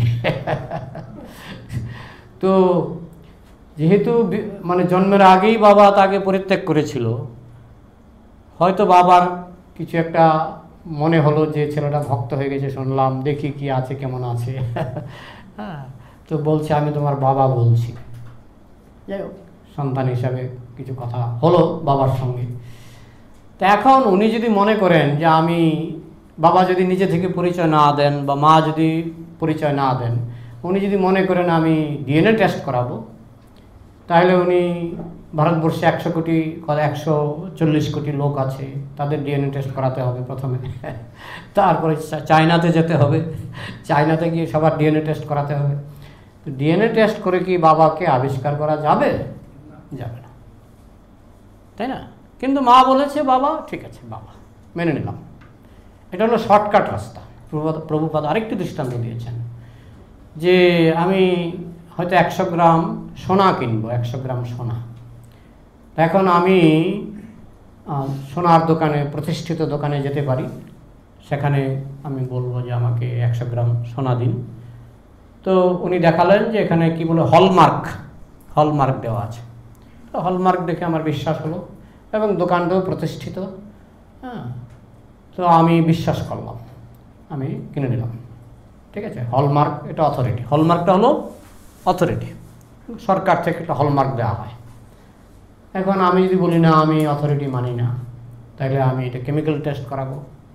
তো যেহেতু মানে জন্মের আগেই বাবা তাকে পরিত্যাগ করেছিল, হয়তো বাবার কিছু একটা মনে হলো যে ছেলেটা ভক্ত হয়ে গেছে, শুনলাম, দেখি কি আছে কেমন আছে। হ্যাঁ তো বলছে আমি তোমার বাবা বলছি। যাই হোক সন্তান হিসাবে কিছু কথা হলো বাবার সঙ্গে। তো এখন উনি যদি মনে করেন যে আমি, বাবা যদি নিজে থেকে পরিচয় না দেন বা মা যদি পরিচয় না দেন, উনি যদি মনে করেন আমি ডিএনএ টেস্ট করাবো, তাহলে উনি ভারতবর্ষে একশো কোটি একশো চল্লিশ কোটি লোক আছে, তাদের ডিএনএ টেস্ট করাতে হবে প্রথমে, তারপরে চায়নাতে যেতে হবে, চায়নাতে গিয়ে সবার ডিএনএ টেস্ট করাতে হবে। তো ডিএনএ টেস্ট করে কি বাবাকে আবিষ্কার করা যাবে? যাবে না, তাই না? কিন্তু মা বলেছে বাবা, ঠিক আছে বাবা মেনে নিলাম। এটা হলো শর্টকাট রাস্তা। প্রভুপাদ প্রভুপাদ আরেকটি দৃষ্টান্ত দিয়েছেন যে আমি হয়তো একশো গ্রাম সোনা কিনবো, একশো গ্রাম সোনা। এখন আমি সোনার দোকানে, প্রতিষ্ঠিত দোকানে যেতে পারি, সেখানে আমি বলবো যে আমাকে একশো গ্রাম সোনা দিন। তো উনি দেখালেন যে এখানে কি বলে হলমার্ক, হলমার্ক দেওয়া আছে। তো হলমার্ক দেখে আমার বিশ্বাস হলো, এবং দোকানটাও প্রতিষ্ঠিত। হ্যাঁ তো আমি বিশ্বাস করলাম। আমি কিনে নিলাম, ঠিক আছে। হলমার্ক এটা অথরিটি, হলমার্কটা হলো অথরিটি, সরকার থেকে একটা হলমার্ক দেওয়া হয়। এখন আমি যদি বলি না আমি অথরিটি মানি না, তাহলে আমি এটা কেমিক্যাল টেস্ট করাবো,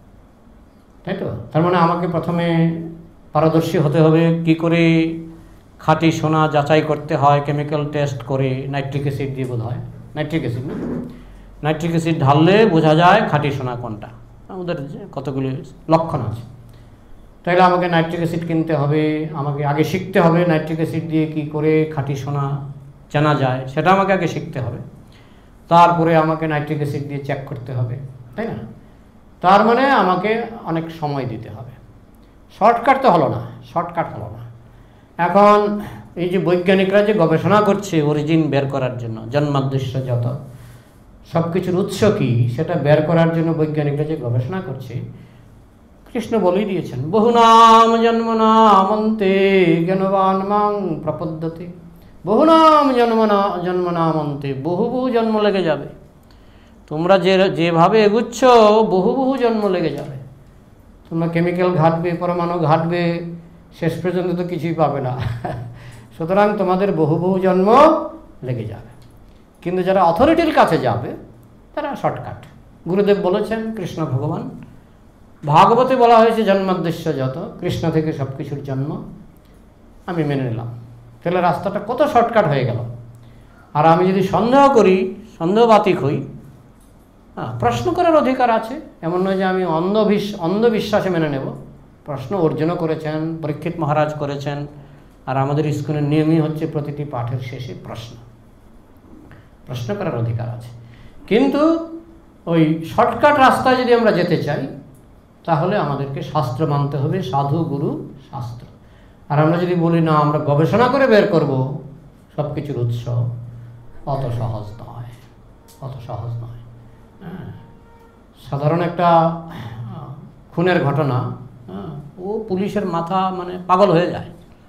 তাই তো? তার মানে আমাকে প্রথমে পারদর্শী হতে হবে কি করে খাঁটি সোনা যাচাই করতে হয়, কেমিক্যাল টেস্ট করে নাইট্রিক অ্যাসিড দিয়ে বোধ হয়, নাইট্রিক অ্যাসিড না, নাইট্রিক অ্যাসিড ঢাললে বোঝা যায় খাঁটি সোনা কোনটা। আমাদের কতগুলি লক্ষণ আছে, তাইলে আমাকে নাইট্রিক অ্যাসিড কিনতে হবে, আমাকে আগে শিখতে হবে নাইট্রিক অ্যাসিড দিয়ে কি করে খাঁটি সোনা জানা যায়, সেটা আমাকে আগে শিখতে হবে। তারপরে আমাকে নাইট্রিক অ্যাসিড দিয়ে চেক করতে হবে, তাই না? তার মানে আমাকে অনেক সময় দিতে হবে। শর্টকাট তো হলো না, শর্টকাট হলো না। এখন এই যে বৈজ্ঞানিকরা যে গবেষণা করছে অরিজিন বের করার জন্য, জন্মাদৃশ্য যত সব কিছুর উৎস কী সেটা বের করার জন্য বৈজ্ঞানিকরা যে গবেষণা করছে, কৃষ্ণ বলেই দিয়েছেন বহু নাম জন্ম নামন্তে জ্ঞানবান মাং প্রপদ্যতে। বহু নাম জন্ম না জন্ম নামন্তে, বহু বহু জন্ম লেগে যাবে। তোমরা যে যেভাবে এগুচ্ছ বহু বহু জন্ম লেগে যাবে। তোমরা কেমিক্যাল ঘাটবে, পরমাণু ঘাটবে, শেষ পর্যন্ত তো কিছুই পাবে না। সুতরাং তোমাদের বহু বহু জন্ম লেগে যাবে। কিন্তু যারা অথরিটির কাছে যাবে তারা শর্টকাট। গুরুদেব বলেছেন, কৃষ্ণ ভগবান, ভাগবতে বলা হয়েছে জন্মাদৃশ্য যত, কৃষ্ণ থেকে সব কিছুর জন্ম, আমি মেনে নিলাম। তাহলে রাস্তাটা কত শর্টকাট হয়ে গেল। আর আমি যদি সন্দেহ করি, সন্দেহবাতিক হই, হ্যাঁ, প্রশ্ন করার অধিকার আছে, এমন নয় যে আমি অন্ধবিশ অন্ধবিশ্বাসে মেনে নেব। প্রশ্ন অর্জুনও করেছেন, পরীক্ষিত মহারাজ করেছেন, আর আমাদের স্কুলের নিয়মই হচ্ছে প্রতিটি পাঠের শেষে প্রশ্ন, প্রশ্ন করার অধিকার আছে। কিন্তু ওই শর্টকাট রাস্তায় যদি আমরা যেতে চাই তাহলে আমাদেরকে শাস্ত্র মানতে হবে, সাধু গুরু শাস্ত্র। আর আমরা যদি বলি না আমরা গবেষণা করে বের করব সব কিছুর উৎস, অত সহজ নয়, অত সহজ নয়। হ্যাঁ, সাধারণ একটা খুনের ঘটনা, হ্যাঁ, ও পুলিশের মাথা মানে পাগল হয়ে যায়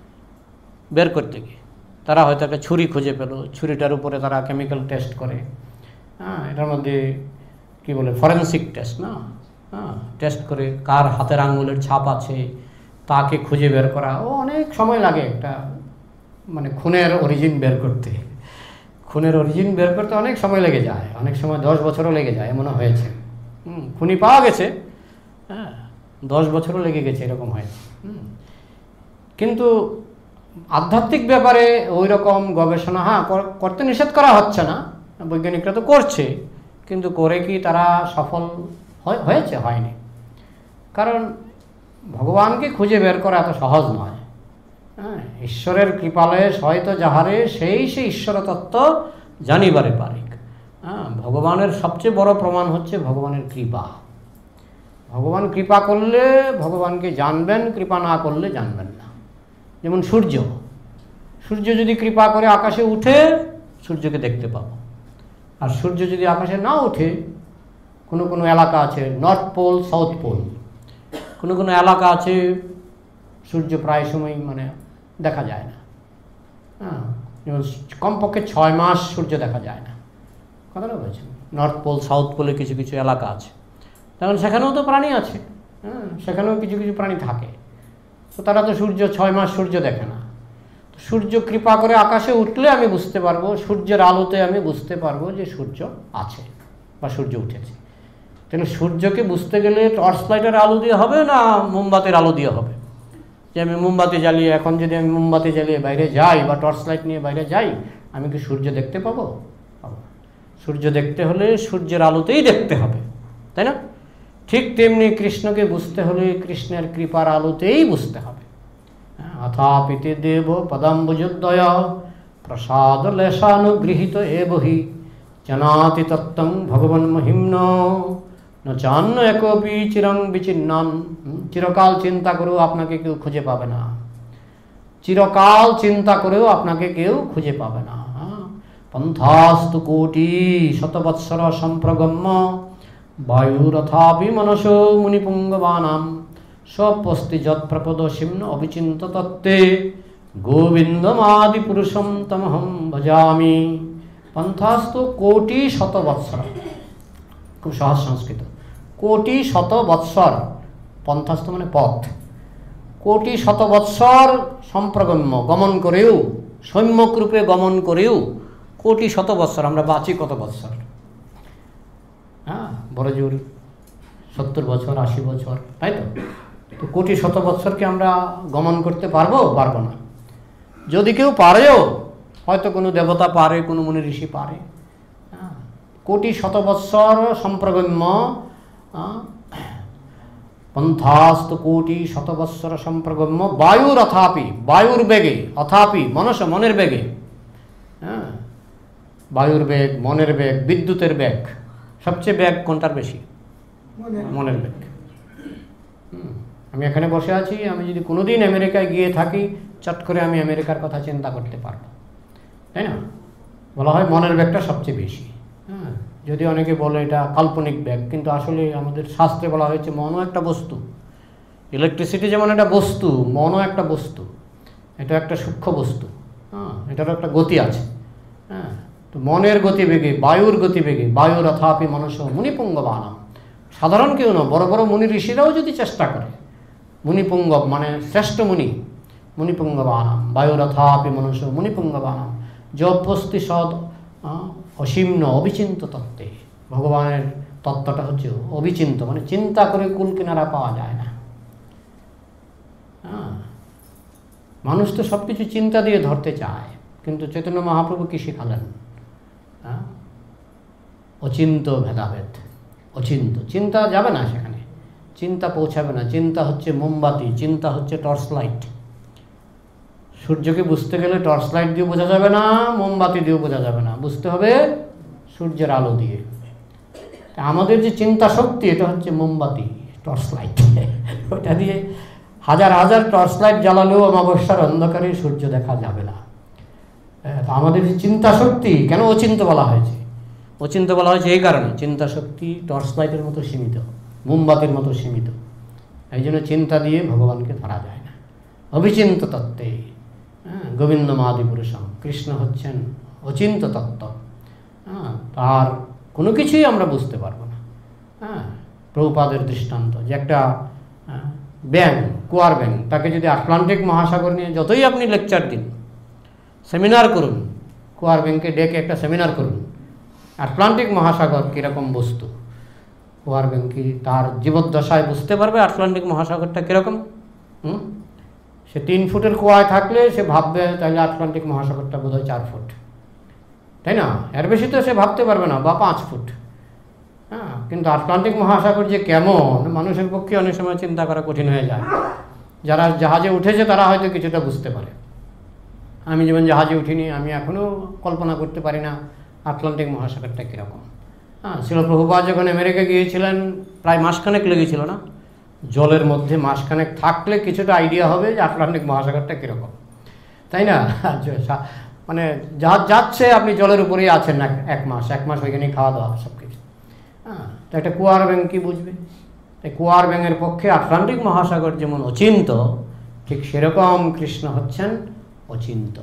বের করতে গিয়ে। তারা হয়তো একটা ছুরি খুঁজে পেল, ছুরিটার উপরে তারা কেমিক্যাল টেস্ট করে, হ্যাঁ, এটার মধ্যে কি বলে ফরেন্সিক টেস্ট না, হ্যাঁ, টেস্ট করে কার হাতের আঙুলের ছাপ আছে তাকে খুঁজে বের করা। ও অনেক সময় লাগে একটা মানে খুনের অরিজিন বের করতে। খুনের অরিজিন বের করতে অনেক সময় লেগে যায়, অনেক সময় দশ বছরও লেগে যায়, এমনও হয়েছে। হুম, খুনি পাওয়া গেছে, হ্যাঁ, দশ বছরও লেগে গেছে, এরকম হয়েছে। হুম, কিন্তু আধ্যাত্মিক ব্যাপারে ওই রকম গবেষণা হ্যাঁ করতে নিষেধ করা হচ্ছে না, বৈজ্ঞানিকরা তো করছে, কিন্তু করে কি তারা সফল হয়েছে? হয়নি। কারণ ভগবানকে খুঁজে বের করা এত সহজ নয়। হ্যাঁ, ঈশ্বরের কৃপালেশ হয়তো যাহারে সেই সে ঈশ্বর তত্ত্ব জানিবারে পারিক। হ্যাঁ, ভগবানের সবচেয়ে বড় প্রমাণ হচ্ছে ভগবানের কৃপা। ভগবান কৃপা করলে ভগবানকে জানবেন, কৃপা না করলে জানবেন না। যেমন সূর্য, সূর্য যদি কৃপা করে আকাশে উঠে সূর্যকে দেখতে পাবো, আর সূর্য যদি আকাশে না ওঠে, কোনো কোনো এলাকা আছে নর্থ পোল সাউথ পোল, কোনো কোনো এলাকা আছে সূর্য প্রায় সময় মানে দেখা যায় না। হ্যাঁ, যেমন কমপক্ষে ছয় মাস সূর্য দেখা যায় না, কথাটা বলছেন। নর্থ পোল সাউথ পোলে কিছু কিছু এলাকা আছে, তখন সেখানেও তো প্রাণী আছে, হ্যাঁ, সেখানেও কিছু কিছু প্রাণী থাকে। তো তারা তো সূর্য ছয় মাস সূর্য দেখে না। সূর্য কৃপা করে আকাশে উঠলে আমি বুঝতে পারবো, সূর্যের আলোতে আমি বুঝতে পারবো যে সূর্য আছে বা সূর্য উঠেছে। তাহলে সূর্যকে বুঝতে গেলে টর্চ লাইটের আলো দিয়ে হবে না মোমবাতির আলো দিয়ে হবে? যে আমি মোমবাতি জ্বালিয়ে, এখন যদি আমি মোমবাতি জ্বালিয়ে বাইরে যাই বা টর্চ লাইট নিয়ে বাইরে যাই, আমি কি সূর্য দেখতে পাবো? পাবো। সূর্য দেখতে হলে সূর্যের আলোতেই দেখতে হবে, তাই না? ঠিক তেমনি কৃষ্ণকে বুঝতে হলে কৃষ্ণের কৃপার আলোতেই বুঝতে হবে। অথাপিতে দেব পদাম্বুজোদয় প্রসাদ লেশানুগৃহীত এবহি জানাতি তত্ত্বং ভগবান মহিম্ন ন চান্ন একপি চিরং বিচিন্নান। চিরকাল চিন্তা করেও আপনাকে কেউ খুঁজে পাবে না, চিরকাল চিন্তা করেও আপনাকে কেউ খুঁজে পাবে না। পন্থাস্তু কোটি শতবৎসর সম্প্রগম্য বায়ুরথাপি মনসো মুনিপুঙ্গবানাম স্বপস্তি যৎপ্রপদশিম্ন অবিচিন্ত তত্ত্বে গোবিন্দমাদি পুরুষম তমহম ভজামি। পন্থাস্তু কোটি শত বৎসর, খুব সহজ সংস্কৃত। কোটি শত বৎসর পন্থাস্থ মানে পথ, কোটি শত বৎসর সম্প্রগম্য গমন করেও, সম্যক রূপে গমন করেও কোটি শত বৎসর, আমরা বাঁচি কত বৎসর? হ্যাঁ, বড় জোর সত্তর বছর আশি বছর, তাই তো? তো কোটি শত বৎসরকে আমরা গমন করতে পারবো? পারবো না। যদি কেউ পারেও, হয়তো কোনো দেবতা পারে, কোনো মুনি ঋষি পারে। হ্যাঁ, কোটি শত বৎসর সম্প্রগম্য পন্থাস্ত কোটি শত বৎসর সম্প্রগম্য বায়ুর অথাপি, বায়ুর বেগে, অথাপি মনস মনের বেগে। হ্যাঁ, বায়ুর বেগ, মনের বেগ, বিদ্যুতের বেগ, সবচেয়ে বেগ কোনটার বেশি? মনের বেগ। আমি এখানে বসে আছি, আমি যদি কোনোদিন আমেরিকায় গিয়ে থাকি, চট করে আমি আমেরিকার কথা চিন্তা করতে পারবো, তাই না? বলা হয় মনের বেগটা সবচেয়ে বেশি। হ্যাঁ, যদি অনেকে বলে এটা কাল্পনিক বেগ, কিন্তু আসলে আমাদের শাস্ত্রে বলা হয়েছে মনও একটা বস্তু। ইলেকট্রিসিটি যেমন একটা বস্তু, মনও একটা বস্তু, এটা একটা সূক্ষ্ম বস্তু। হ্যাঁ, এটারও একটা গতি আছে। হ্যাঁ, তো মনের গতিবেগে, বায়ুর গতিবেগে, বায়ুর অথাপি মনস মুনিপুঙ্গবানাম। সাধারণ কেউ না, বড় বড় মুনি ঋষিরাও যদি চেষ্টা করে, মুনিপুঙ্গব মানে শ্রেষ্ঠ মুনি, মুনিপুঙ্গবানাম বায়ুর অথাপি মনস মুনিপুঙ্গবানাম জপস্তি সদ অসীম্ন অবিচিন্ত তত্ত্বে। ভগবানের তত্ত্বটা হচ্ছে অবিচিন্ত, মানে চিন্তা করে কুল কিনারা পাওয়া যায় না। হ্যাঁ, মানুষ তো সব কিছু চিন্তা দিয়ে ধরতে চায়, কিন্তু চৈতন্য মহাপ্রভু কি শিখালেন? হ্যাঁ, অচিন্ত ভেদাভেদ, অচিন্ত। চিন্তা যাবে না সেখানে, চিন্তা পৌঁছাবে না। চিন্তা হচ্ছে মোমবাতি, চিন্তা হচ্ছে টর্চ লাইট। সূর্যকে বুঝতে গেলে টর্চ লাইট দিয়ে বোঝা যাবে না, মোমবাতি দিয়েও বোঝা যাবে না, বুঝতে হবে সূর্যের আলো দিয়ে। আমাদের যে চিন্তা শক্তি, এটা হচ্ছে মোমবাতি, টর্চ লাইট। ওটা দিয়ে হাজার হাজার টর্চ লাইট জ্বালালেও অমাবস্যার অন্ধকারে সূর্য দেখা যাবে না। তো আমাদের যে চিন্তা শক্তি, কেন অচিন্ত বলা হয়েছে? অচিন্ত বলা হয়েছে এই কারণে, চিন্তা শক্তি টর্চ লাইটের মতো সীমিত, মোমবাতির মতো সীমিত। এই জন্য চিন্তা দিয়ে ভগবানকে ধরা যায় না। অবিচিন্ত তত্ত্বে, হ্যাঁ, গোবিন্দ মাদি পুরুষম, কৃষ্ণ হচ্ছেন অচিন্ত তত্ত্ব। হ্যাঁ, তার কোনো কিছুই আমরা বুঝতে পারবো না। হ্যাঁ, প্রভুপাদের দৃষ্টান্ত যে একটা ব্যাঙ, কুয়ার ব্যাঙ, তাকে যদি আটলান্টিক মহাসাগর নিয়ে যতই আপনি লেকচার দিন, সেমিনার করুন, কুয়ার ব্যাঙকে ডেকে একটা সেমিনার করুন, আটলান্টিক মহাসাগর কীরকম বস্তু, কুয়ার ব্যাঙ কি তার জীবদ্দশায় বুঝতে পারবে আটলান্টিক মহাসাগরটা কীরকম? হুম, সে তিন ফুটের কুয়ায় থাকলে সে ভাববে তাহলে আটলান্টিক মহাসাগরটা বোধহয় চার ফুট, তাই না? এর বেশি তো সে ভাবতে পারবে না, বা পাঁচ ফুট। হ্যাঁ, কিন্তু আটলান্টিক মহাসাগর যে কেমন, মানুষের পক্ষে অনেক সময় চিন্তা করা কঠিন হয়ে যায়। যারা জাহাজে উঠেছে তারা হয়তো কিছুটা বুঝতে পারে। আমি যেমন জাহাজে উঠিনি, আমি এখনও কল্পনা করতে পারি না আটলান্টিক মহাসাগরটা কীরকম। হ্যাঁ, শিল প্রভুপাদ যখন আমেরিকা গিয়েছিলেন, প্রায় মাসখানেক লেগেছিল না? জলের মধ্যে মাসখানেক থাকলে কিছুটা আইডিয়া হবে যে আটলান্টিক মহাসাগরটা কীরকম, তাই না? মানে জাহাজ যাচ্ছে, আপনি জলের উপরেই আছেন না এক মাস, এক মাস ওইখানেই খাওয়া দাওয়া সব কিছু। হ্যাঁ, তো একটা কুয়ার ব্যাঙ কী বুঝবে? এই কুয়ার ব্যাঙের পক্ষে আটলান্টিক মহাসাগর যেমন অচিন্ত, ঠিক সেরকম কৃষ্ণ হচ্ছেন অচিন্ত।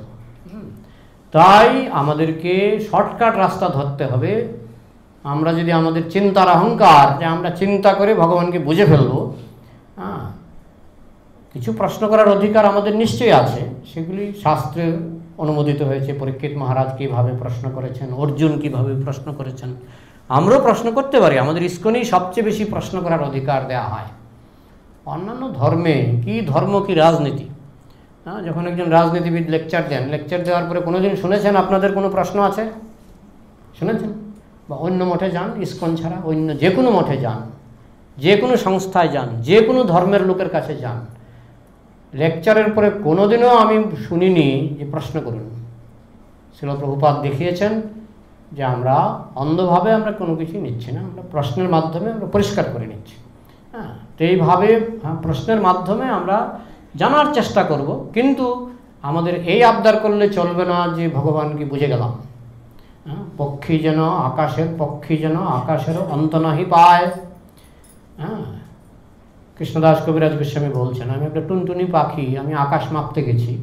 তাই আমাদেরকে শর্টকাট রাস্তা ধরতে হবে। আমরা যদি আমাদের চিন্তার অহংকার, যে আমরা চিন্তা করে ভগবানকে বুঝে ফেলবো, হ্যাঁ, কিছু প্রশ্ন করার অধিকার আমাদের নিশ্চয়ই আছে, সেগুলি শাস্ত্রে অনুমোদিত হয়েছে। পরীক্ষিত মহারাজ কীভাবে প্রশ্ন করেছেন, অর্জুন কীভাবে প্রশ্ন করেছেন, আমরাও প্রশ্ন করতে পারি। আমাদের ইস্কনেই সবচেয়ে বেশি প্রশ্ন করার অধিকার দেওয়া হয়। অন্যান্য ধর্মে কি ধর্ম কি রাজনীতি, হ্যাঁ, যখন একজন রাজনীতিবিদ লেকচার দেন, লেকচার দেওয়ার পরে কোনোদিন শুনেছেন আপনাদের কোনো প্রশ্ন আছে? শুনেছেন? বা অন্য মঠে যান, ইস্কন ছাড়া অন্য যে কোনো মঠে যান, যে কোনো সংস্থায় যান, যে কোনো ধর্মের লোকের কাছে যান, লেকচারের পরে কোনোদিনও আমি শুনিনি যে প্রশ্ন করুন। শিল প্রভুপাদ দেখিয়েছেন যে আমরা অন্ধভাবে আমরা কোনো কিছু নিচ্ছি না, আমরা প্রশ্নের মাধ্যমে আমরা পরিষ্কার করে নিচ্ছি। হ্যাঁ, তো এইভাবে প্রশ্নের মাধ্যমে আমরা জানার চেষ্টা করব, কিন্তু আমাদের এই আবদার করলে চলবে না যে ভগবানকে বুঝে গেলাম। হ্যাঁ, পক্ষী যেন আকাশের পক্ষী যেন আকাশেরও অন্ত নাহি পায়। হ্যাঁ, কৃষ্ণদাস কবিরাজ গোস্বামী বলছেন, আমি একটা টুনটুনি পাখি, আমি আকাশ মাপতে গেছি।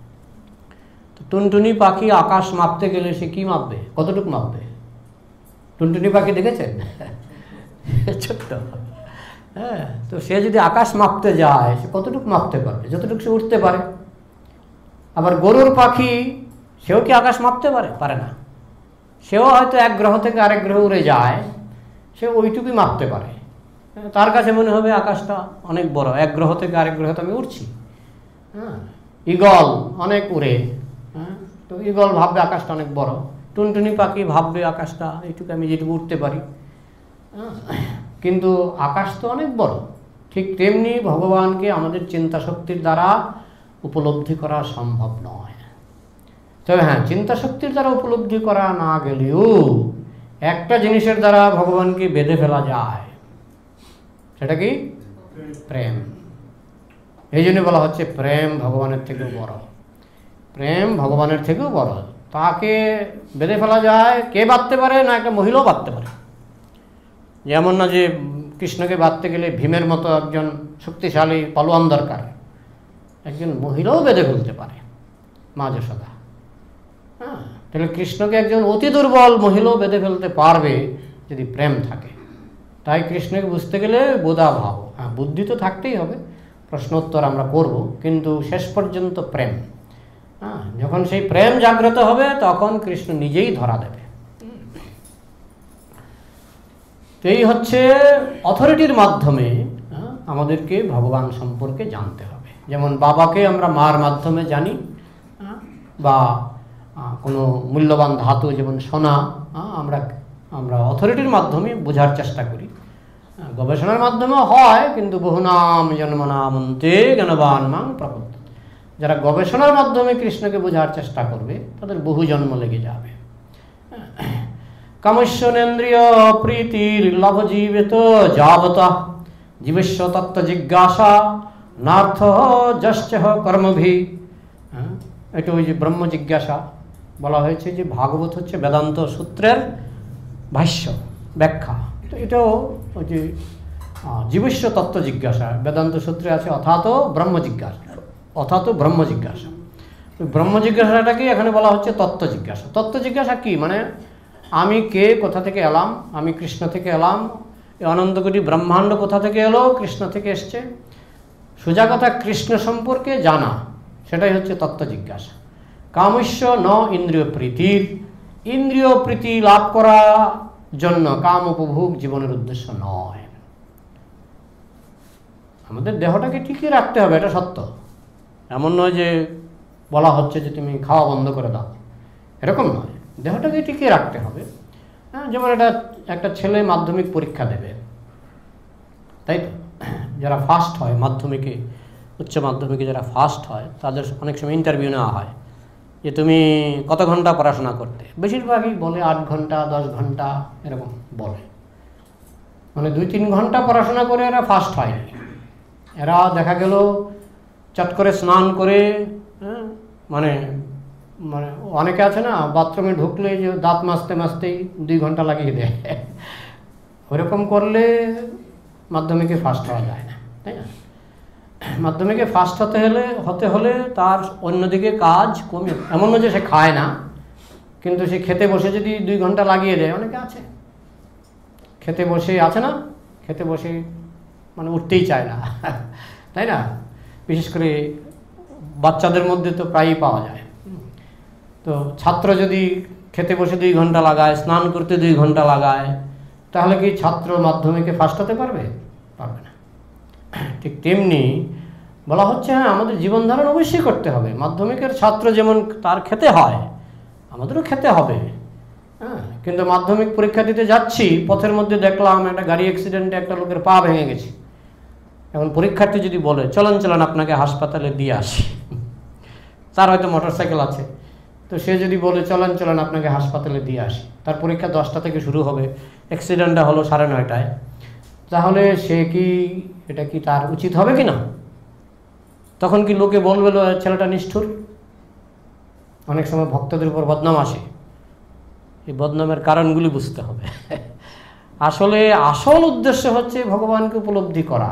তো টুনটুনি পাখি আকাশ মাপতে গেলে সে কি মাপবে, কতটুকু মাপবে? টুনটুনি পাখি দেখেছেন? ছোট্ট, হ্যাঁ, তো সে যদি আকাশ মাপতে যায় সে কতটুকু মাপতে পারবে? যতটুকু সে উঠতে পারে। আবার গরুর পাখি সেও কি আকাশ মাপতে পারে? পারে না। সেও হয়তো এক গ্রহ থেকে আরেক গ্রহে উড়ে যায়, সে ওইটুকুই মাপতে পারে। তার কাছে মনে হবে আকাশটা অনেক বড়, এক গ্রহ থেকে আরেক গ্রহে তো আমি উঠছি। হ্যাঁ, ঈগল অনেক উড়ে, হ্যাঁ, তো ঈগল ভাববে আকাশটা অনেক বড়। টুনটুনি পাখি ভাববে আকাশটা এইটুকু আমি যেটুকু উঠতে পারি। কিন্তু আকাশ তো অনেক বড়। ঠিক তেমনি ভগবানকে আমাদের চিন্তা শক্তির দ্বারা উপলব্ধি করা সম্ভব নয়। তবে হ্যাঁ, চিন্তা শক্তির দ্বারা উপলব্ধি করা না গেলেও একটা জিনিসের দ্বারা ভগবানকে বেঁধে ফেলা যায়, সেটা কি? প্রেম। এই জন্য বলা হচ্ছে প্রেম ভগবানের থেকেও বড়। প্রেম ভগবানের থেকেও বড়। তাকে বেঁধে ফেলা যায়। কে বাঁধতে পারে? না একটা মহিলাও বাঁধতে পারে। যেমন না যে কৃষ্ণকে বাঁধতে গেলে ভীমের মতো একজন শক্তিশালী পালোয়ান দরকার, একজন মহিলাও বেঁধে ফেলতে পারে, মা যশোদা। হ্যাঁ, তাহলে কৃষ্ণকে একজন অতি দুর্বল মহিলাও বেঁধে ফেলতে পারবে যদি প্রেম থাকে। তাই কৃষ্ণকে বুঝতে গেলে বোধা ভাব, হ্যাঁ, বুদ্ধি তো থাকতেই হবে, প্রশ্নোত্তর আমরা করব, কিন্তু শেষ পর্যন্ত প্রেম। হ্যাঁ, যখন সেই প্রেম জাগ্রত হবে তখন কৃষ্ণ নিজেই ধরা দেবে। তো এই হচ্ছে অথরিটির মাধ্যমে আমাদেরকে ভগবান সম্পর্কে জানতে হবে। যেমন বাবাকে আমরা মার মাধ্যমে জানি, বা কোনো মূল্যবান ধাতু যেমন সোনা আমরা আমরা অথরিটির মাধ্যমে বোঝার চেষ্টা করি। গবেষণার মাধ্যমে হয়, কিন্তু বহুনাম জন্মনামন্তে জ্ঞানবান মাং প্রপদ্যতে। যারা গবেষণার মাধ্যমে কৃষ্ণকে বোঝার চেষ্টা করবে তাদের বহু জন্ম লেগে যাবে। কামস্যনেন্দ্রিয় প্রীতির লাভ জীবিত যাবতা জীবস্ব তত্ত্ব জিজ্ঞাসা নার্থ যশ্চ কর্মভি। হ্যাঁ, এটা ওই যে ব্রহ্ম জিজ্ঞাসা বলা হয়েছে, যে ভাগবত হচ্ছে বেদান্ত সূত্রের ভাষ্য ব্যাখ্যা। তো এটাও ওই যে জীবস্ব তত্ত্ব জিজ্ঞাসা বেদান্ত সূত্রে আছে, অথাৎ ব্রহ্ম জিজ্ঞাসা, অথাৎ ব্রহ্ম জিজ্ঞাসা। ব্রহ্ম জিজ্ঞাসাটাকে এখানে বলা হচ্ছে তত্ত্ব জিজ্ঞাসা। তত্ত্ব জিজ্ঞাসা কি? মানে আমি কে, কোথা থেকে এলাম? আমি কৃষ্ণ থেকে এলাম। এই অনন্ত কোটি ব্রহ্মাণ্ড কোথা থেকে এলো? কৃষ্ণ থেকে এসছে। সোজা কথা কৃষ্ণ সম্পর্কে জানা, সেটাই হচ্ছে তত্ত্ব জিজ্ঞাসা। কামস্য ন ইন্দ্রিয় প্রীতির, ইন্দ্রিয় প্রীতি লাভ করার জন্য কাম উপভোগ জীবনের উদ্দেশ্য নয়। আমাদের দেহটাকে ঠিকই রাখতে হবে, এটা সত্য। এমন নয় যে বলা হচ্ছে যে তুমি খাওয়া বন্ধ করে দাও, এরকম নয়। দেহটাকে টিকিয়ে রাখতে হবে। হ্যাঁ, যেমন এটা একটা ছেলে মাধ্যমিক পরীক্ষা দেবে, তাই তো? যারা ফার্স্ট হয় মাধ্যমিকে, উচ্চ মাধ্যমিকে যারা ফার্স্ট হয় তাদের অনেক সময় ইন্টারভিউ নেওয়া হয় যে তুমি কত ঘন্টা পড়াশোনা করতে। বেশিরভাগই বলে আট ঘন্টা দশ ঘন্টা এরকম বলে। মানে দুই তিন ঘন্টা পড়াশোনা করে এরা ফার্স্ট হয়নি। এরা দেখা গেল চট করে স্নান করে, হ্যাঁ, মানে মানে অনেকে আছে না বাথরুমে ঢুকলে যে দাঁত মাজতে মাজতেই দুই ঘন্টা লাগিয়ে দেয়, ওরকম করলে মাধ্যমিকে ফার্স্ট হওয়া যায় না, তাই না? মাধ্যমিকে ফার্স্ট হতে হলে হতে হলে তার অন্যদিকে কাজ কমে, এমন নয় যে সে খায় না, কিন্তু সে খেতে বসে যদি দুই ঘন্টা লাগিয়ে দেয়, অনেকে আছে খেতে বসে আছে না, খেতে বসে মানে উঠতেই চায় না, তাই না? বিশেষ করে বাচ্চাদের মধ্যে তো প্রায়ই পাওয়া যায়। তো ছাত্র যদি খেতে বসে দুই ঘন্টা লাগায়, স্নান করতে দুই ঘন্টা লাগায়, তাহলে কি ছাত্র মাধ্যমিকে ফার্স্ট হতে পারবে? পারবে না। ঠিক তেমনি বলা হচ্ছে হ্যাঁ, আমাদের জীবন ধারণ অবশ্যই করতে হবে। মাধ্যমিকের ছাত্র যেমন তার খেতে হয়, আমাদেরও খেতে হবে। হ্যাঁ, কিন্তু মাধ্যমিক পরীক্ষা দিতে যাচ্ছি, পথের মধ্যে দেখলাম একটা গাড়ি অ্যাক্সিডেন্টে একটা লোকের পা ভেঙে গেছে। এখন পরীক্ষার্থী যদি বলে চলুন চলুন আপনাকে হাসপাতালে দিয়ে আসি, তার হয়তো মোটর সাইকেল আছে, তো সে যদি বলে চলেন চলেন আপনাকে হাসপাতালে দিয়ে আসি, তার পরীক্ষা দশটা থেকে শুরু হবে, অ্যাক্সিডেন্টটা হলো সাড়ে নয়টায়, তাহলে সে কি, এটা কি তার উচিত হবে কি না? তখন কি লোকে বলবে ছেলেটা নিষ্ঠুর? অনেক সময় ভক্তদের উপর বদনাম আসে। এই বদনামের কারণগুলি বুঝতে হবে। আসলে আসল উদ্দেশ্য হচ্ছে ভগবানকে উপলব্ধি করা।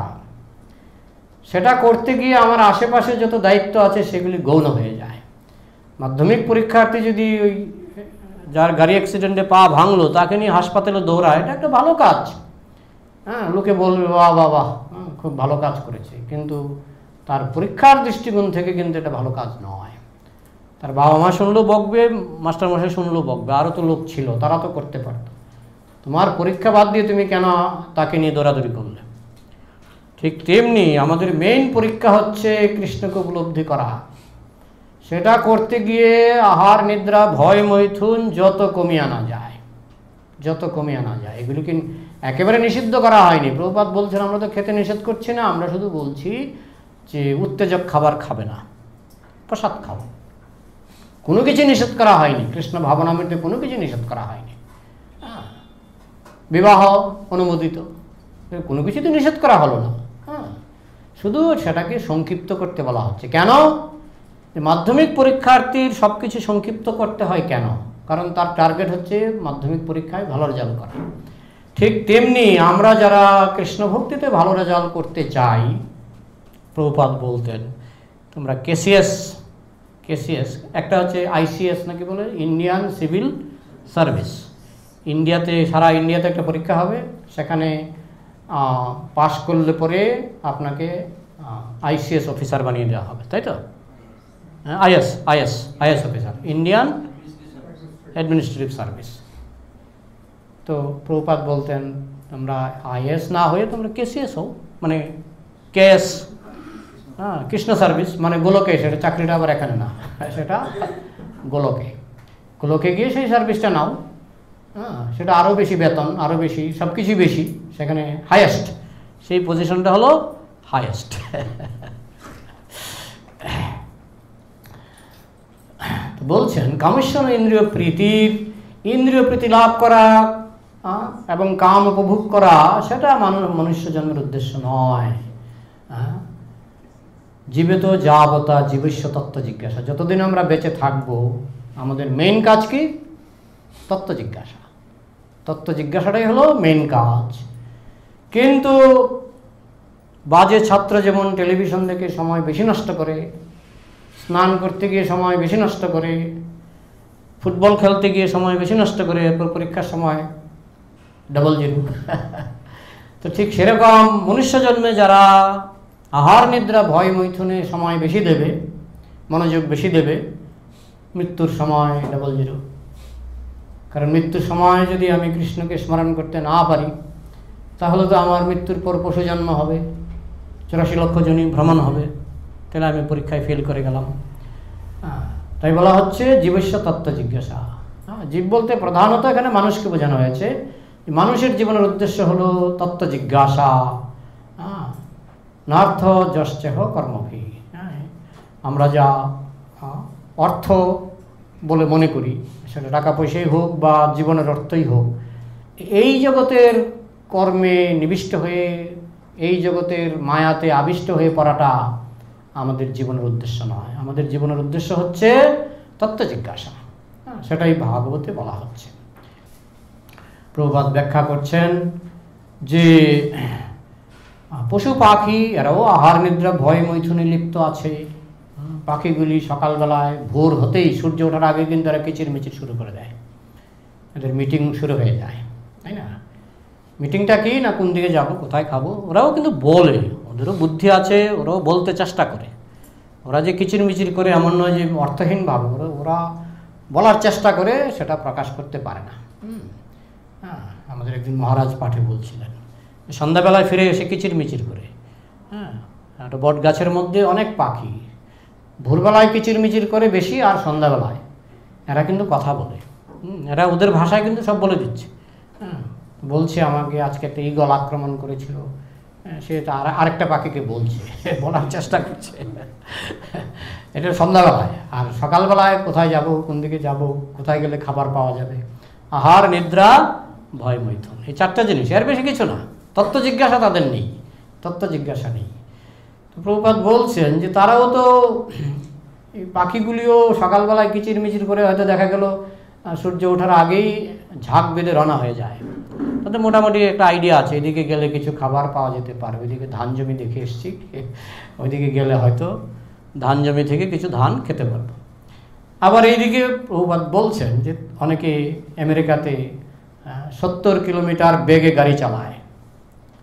সেটা করতে গিয়ে আমার আশেপাশে যত দায়িত্ব আছে সেগুলি গৌণ হয়ে যায়। মাধ্যমিক পরীক্ষার্থী যদি ওই যার গাড়ি অ্যাক্সিডেন্টে পা ভাঙলো তাকে নিয়ে হাসপাতালে দৌড়ায়, এটা একটা ভালো কাজ, হ্যাঁ, লোকে বলবে বাহ বাহ বাহ, খুব ভালো কাজ করেছে, কিন্তু তার পরীক্ষার দৃষ্টিকোণ থেকে কিন্তু এটা ভালো কাজ নয়। তার বাবা মা শুনলেও বকবে, মাস্টারমশাই শুনলেও বকবে, আরও তো লোক ছিল তারা তো করতে পারত। তোমার পরীক্ষা বাদ দিয়ে তুমি কেন তাকে নিয়ে দৌড়াদৌড়ি করলে? ঠিক তেমনি আমাদের মেইন পরীক্ষা হচ্ছে কৃষ্ণকে উপলব্ধি করা। সেটা করতে গিয়ে আহার নিদ্রা ভয় মৈথুন যত কমিয়ে আনা যায়, যত কমিয়ে আনা যায়, এগুলিকে একেবারে নিষিদ্ধ করা হয়নি। প্রভুপাদ বলছেন আমরা তো খেতে নিষেধ করছি না, আমরা শুধু বলছি যে উত্তেজক খাবার খাবে না, প্রসাদ খাও। কোনো কিছু নিষেধ করা হয়নি, কৃষ্ণ ভাবনামৃতে কোনো কিছু নিষেধ করা হয়নি। হ্যাঁ, বিবাহ অনুমোদিত, কোনো কিছু তো নিষেধ করা হলো না। হ্যাঁ, শুধু সেটাকে সংক্ষিপ্ত করতে বলা হচ্ছে। কেন? মাধ্যমিক পরীক্ষার্থীর সব কিছু সংক্ষিপ্ত করতে হয় কেন? কারণ তার টার্গেট হচ্ছে মাধ্যমিক পরীক্ষায় ভালো রেজাল্ট করা। ঠিক তেমনি আমরা যারা কৃষ্ণ ভক্তিতে ভালো রেজাল্ট করতে চাই, প্রভুপাদ বলতেন তোমরা কেসিএস কেসিএস একটা হচ্ছে আইসিএস নাকি বলে, ইন্ডিয়ান সিভিল সার্ভিস। ইন্ডিয়াতে, সারা ইন্ডিয়াতে একটা পরীক্ষা হবে, সেখানে পাশ করলে পরে আপনাকে আইসিএস অফিসার বানিয়ে দেওয়া হবে, তাই তো? IAS IAS IAS officer, Indian administrative service. তো প্রভুপাদ বলতেন তোমরা আইএস না হয়ে তোমরা কেসিএস হও, মানে কেএস, হ্যাঁ, কৃষ্ণ সার্ভিস মানে গোলকে, সেটা চাকরিটা আবার এখানে না, সেটা গোলকে, গোলকে গিয়ে সেই সার্ভিসটা নাও। হ্যাঁ, সেটা আরও বেশি বেতন, আরও বেশি, সব কিছুই বেশি, সেখানে হাইয়েস্ট, সেই পজিশনটা হলো হাইয়েস্ট। বলছেন কামেশ্বর ইন্দ্রিয় প্রীতির, ইন্দ্রিয় প্রীতি লাভ করা এবং কাম উপভোগ করা সেটা মানুষ মনুষ্য জন্মের উদ্দেশ্য নয়। জীবিত যাবতা জীবস্য তত্ত্ব জিজ্ঞাসা, যতদিন আমরা বেঁচে থাকবো আমাদের মেইন কাজ কি? তত্ত্ব জিজ্ঞাসা। তত্ত্ব জিজ্ঞাসাটাই হলো মেইন কাজ। কিন্তু বাজে ছাত্র যেমন টেলিভিশন দেখে সময় বেশি নষ্ট করে, স্নান করতে গিয়ে সময় বেশি নষ্ট করে, ফুটবল খেলতে গিয়ে সময় বেশি নষ্ট করে, এরপর পরীক্ষার সময় ডাবল জিরো। তো ঠিক সেরকম মনুষ্য জন্মে যারা আহার নিদ্রা ভয় মৈথুনে সময় বেশি দেবে, মনোযোগ বেশি দেবে, মৃত্যুর সময় ডাবল জিরো। কারণ মৃত্যুর সময় যদি আমি কৃষ্ণকে স্মরণ করতে না পারি, তাহলে তো আমার মৃত্যুর পর পশু জন্ম হবে, চৌরাশি লক্ষ জনই ভ্রমণ হবে, তাহলে আমি পরীক্ষায় ফেল করে গেলাম। তাই বলা হচ্ছে জীবস্য তত্ত্ব জিজ্ঞাসা। হ্যাঁ, জীব বলতে প্রধানত এখানে মানুষকে বোঝানো হয়েছে। মানুষের জীবনের উদ্দেশ্য হলো তত্ত্ব জিজ্ঞাসা। হ্যাঁ, নার্থ যশ্চেহ কর্মভি। হ্যাঁ, আমরা যা অর্থ বলে মনে করি, সেটা টাকা পয়সাই হোক বা জীবনের অর্থই হোক, এই জগতের কর্মে নিবিষ্ট হয়ে, এই জগতের মায়াতে আবিষ্ট হয়ে পড়াটা আমাদের জীবনের উদ্দেশ্য নয়। আমাদের জীবনের উদ্দেশ্য হচ্ছে তত্ত্ব জিজ্ঞাসা। সেটাই ভাগবতে বলা হচ্ছে। প্রভুপাদ ব্যাখ্যা করছেন যে পশু পাখি এরাও আহার নিদ্রা ভয় মৈথুনে লিপ্ত আছে। পাখিগুলি সকালবেলায় ভোর হতেই, সূর্য ওঠার আগে কিন্তু এরা কিচিরমিচির শুরু করে দেয়, এদের মিটিং শুরু হয়ে যায়, তাই না? মিটিংটা কি না, কোন দিকে যাবো, কোথায় খাবো, ওরাও কিন্তু বলে, ওদেরও বুদ্ধি আছে, ওরাও বলতে চেষ্টা করে। ওরা যে কিচিরমিচির করে এমন নয় যে অর্থহীনভাবে, ওরা ওরা বলার চেষ্টা করে, সেটা প্রকাশ করতে পারে না। হ্যাঁ, আমাদের একদিন মহারাজ পাঠে বলছিলেন সন্ধ্যাবেলায় ফিরে এসে কিচিরমিচির করে। হ্যাঁ, একটা বট গাছের মধ্যে অনেক পাখি, ভোরবেলায় কিচিরমিচির করে বেশি, আর সন্ধ্যাবেলায় এরা কিন্তু কথা বলে। এরা ওদের ভাষায় কিন্তু সব বলে দিচ্ছে। হ্যাঁ, বলছে আমাকে আজকে একটা ঈগল আক্রমণ করেছিল, সে আর আরেকটা পাখিকে বলছে, বলার চেষ্টা করছে। এটা সন্ধ্যাবেলায়। আর সকালবেলায় কোথায় যাব, কোন দিকে যাব, কোথায় গেলে খাবার পাওয়া যাবে, আহার নিদ্রা ভয় মৈথুন, এই চারটা জিনিস, এর বেশি কিছু না। তত্ত্ব জিজ্ঞাসা তাদের নেই, তত্ত্ব জিজ্ঞাসা নেই। তো প্রভুপাদ বলছেন যে তারাও তো, এই পাখিগুলিও সকালবেলায় কিচিরমিচির করে হয়তো দেখা গেল সূর্য ওঠার আগেই ঝাঁক বেঁধে রওনা হয়ে যায়। তাদের মোটামুটি একটা আইডিয়া আছে, এদিকে গেলে কিছু খাবার পাওয়া যেতে পারে, ওইদিকে ধান জমি দেখে এসছি, ওইদিকে গেলে হয়তো ধান জমি থেকে কিছু ধান খেতে পারবো। আবার এইদিকে প্রভুপাদ বলছেন যে অনেকে আমেরিকাতে সত্তর কিলোমিটার বেগে গাড়ি চালায়,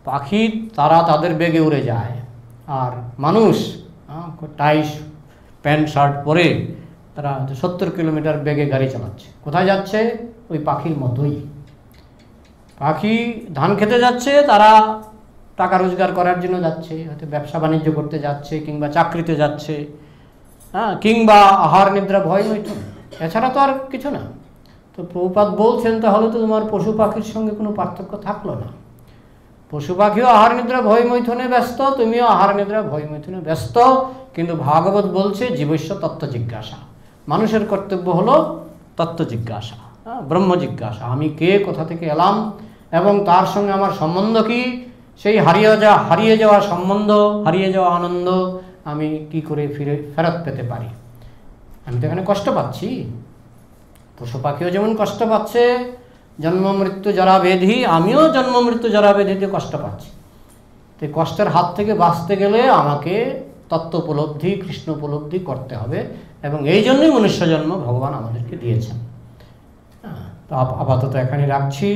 পাখি তারা তাদের বেগে উড়ে যায়, আর মানুষ টাইস প্যান্ট শার্ট পরে তারা সত্তর কিলোমিটার বেগে গাড়ি চালাচ্ছে। কোথায় যাচ্ছে? ওই পাখির মতোই। পাখি ধান খেতে যাচ্ছে, তারা টাকা রোজগার করার জন্য যাচ্ছে, হয়তো ব্যবসা বাণিজ্য করতে যাচ্ছে, কিংবা চাকরিতে যাচ্ছে, হ্যাঁ, কিংবা আহার নিদ্রা ভয় মৈথুন, এছাড়া তো আর কিছু না। তো প্রভুপাদ বলছেন তাহলে তো তোমার পশু পাখির সঙ্গে কোনো পার্থক্য থাকলো না। পশু পাখিও আহার নিদ্রা ভয় মৈথুনে ব্যস্ত, তুমিও আহার নিদ্রা ভয় মৈথুনে ব্যস্ত, কিন্তু ভাগবত বলছে জীবস্য তত্ত্ব জিজ্ঞাসা। মানুষের কর্তব্য হলো তত্ত্ব জিজ্ঞাসা, হ্যাঁ, ব্রহ্ম জিজ্ঞাসা। আমি কে, কোথা থেকে এলাম, এবং তার সঙ্গে আমার সম্বন্ধ কি, সেই হারিয়ে যাওয়া হারিয়ে যাওয়া সম্বন্ধ, হারিয়ে যাওয়া আনন্দ আমি কি করে ফিরে ফেরত পেতে পারি। আমি তো এখানে কষ্ট পাচ্ছি, পশু পাখিও যেমন কষ্ট পাচ্ছে, জন্ম মৃত্যু জরা ব্যাধি, আমিও জন্ম মৃত্যু জরা ব্যাধিতে কষ্ট পাচ্ছি। তো কষ্টের হাত থেকে বাঁচতে গেলে আমাকে তত্ত্ব উপলব্ধি, কৃষ্ণ উপলব্ধি করতে হবে, এবং এই জন্যই মনুষ্য জন্ম ভগবান আমাদেরকে দিয়েছেন। তো আপাতত এখানে রাখছি,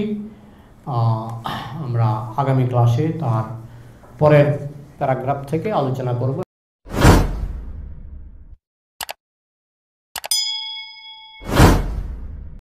আমরা আগামী ক্লাসে তার পরের প্যারাগ্রাফ থেকে আলোচনা করব।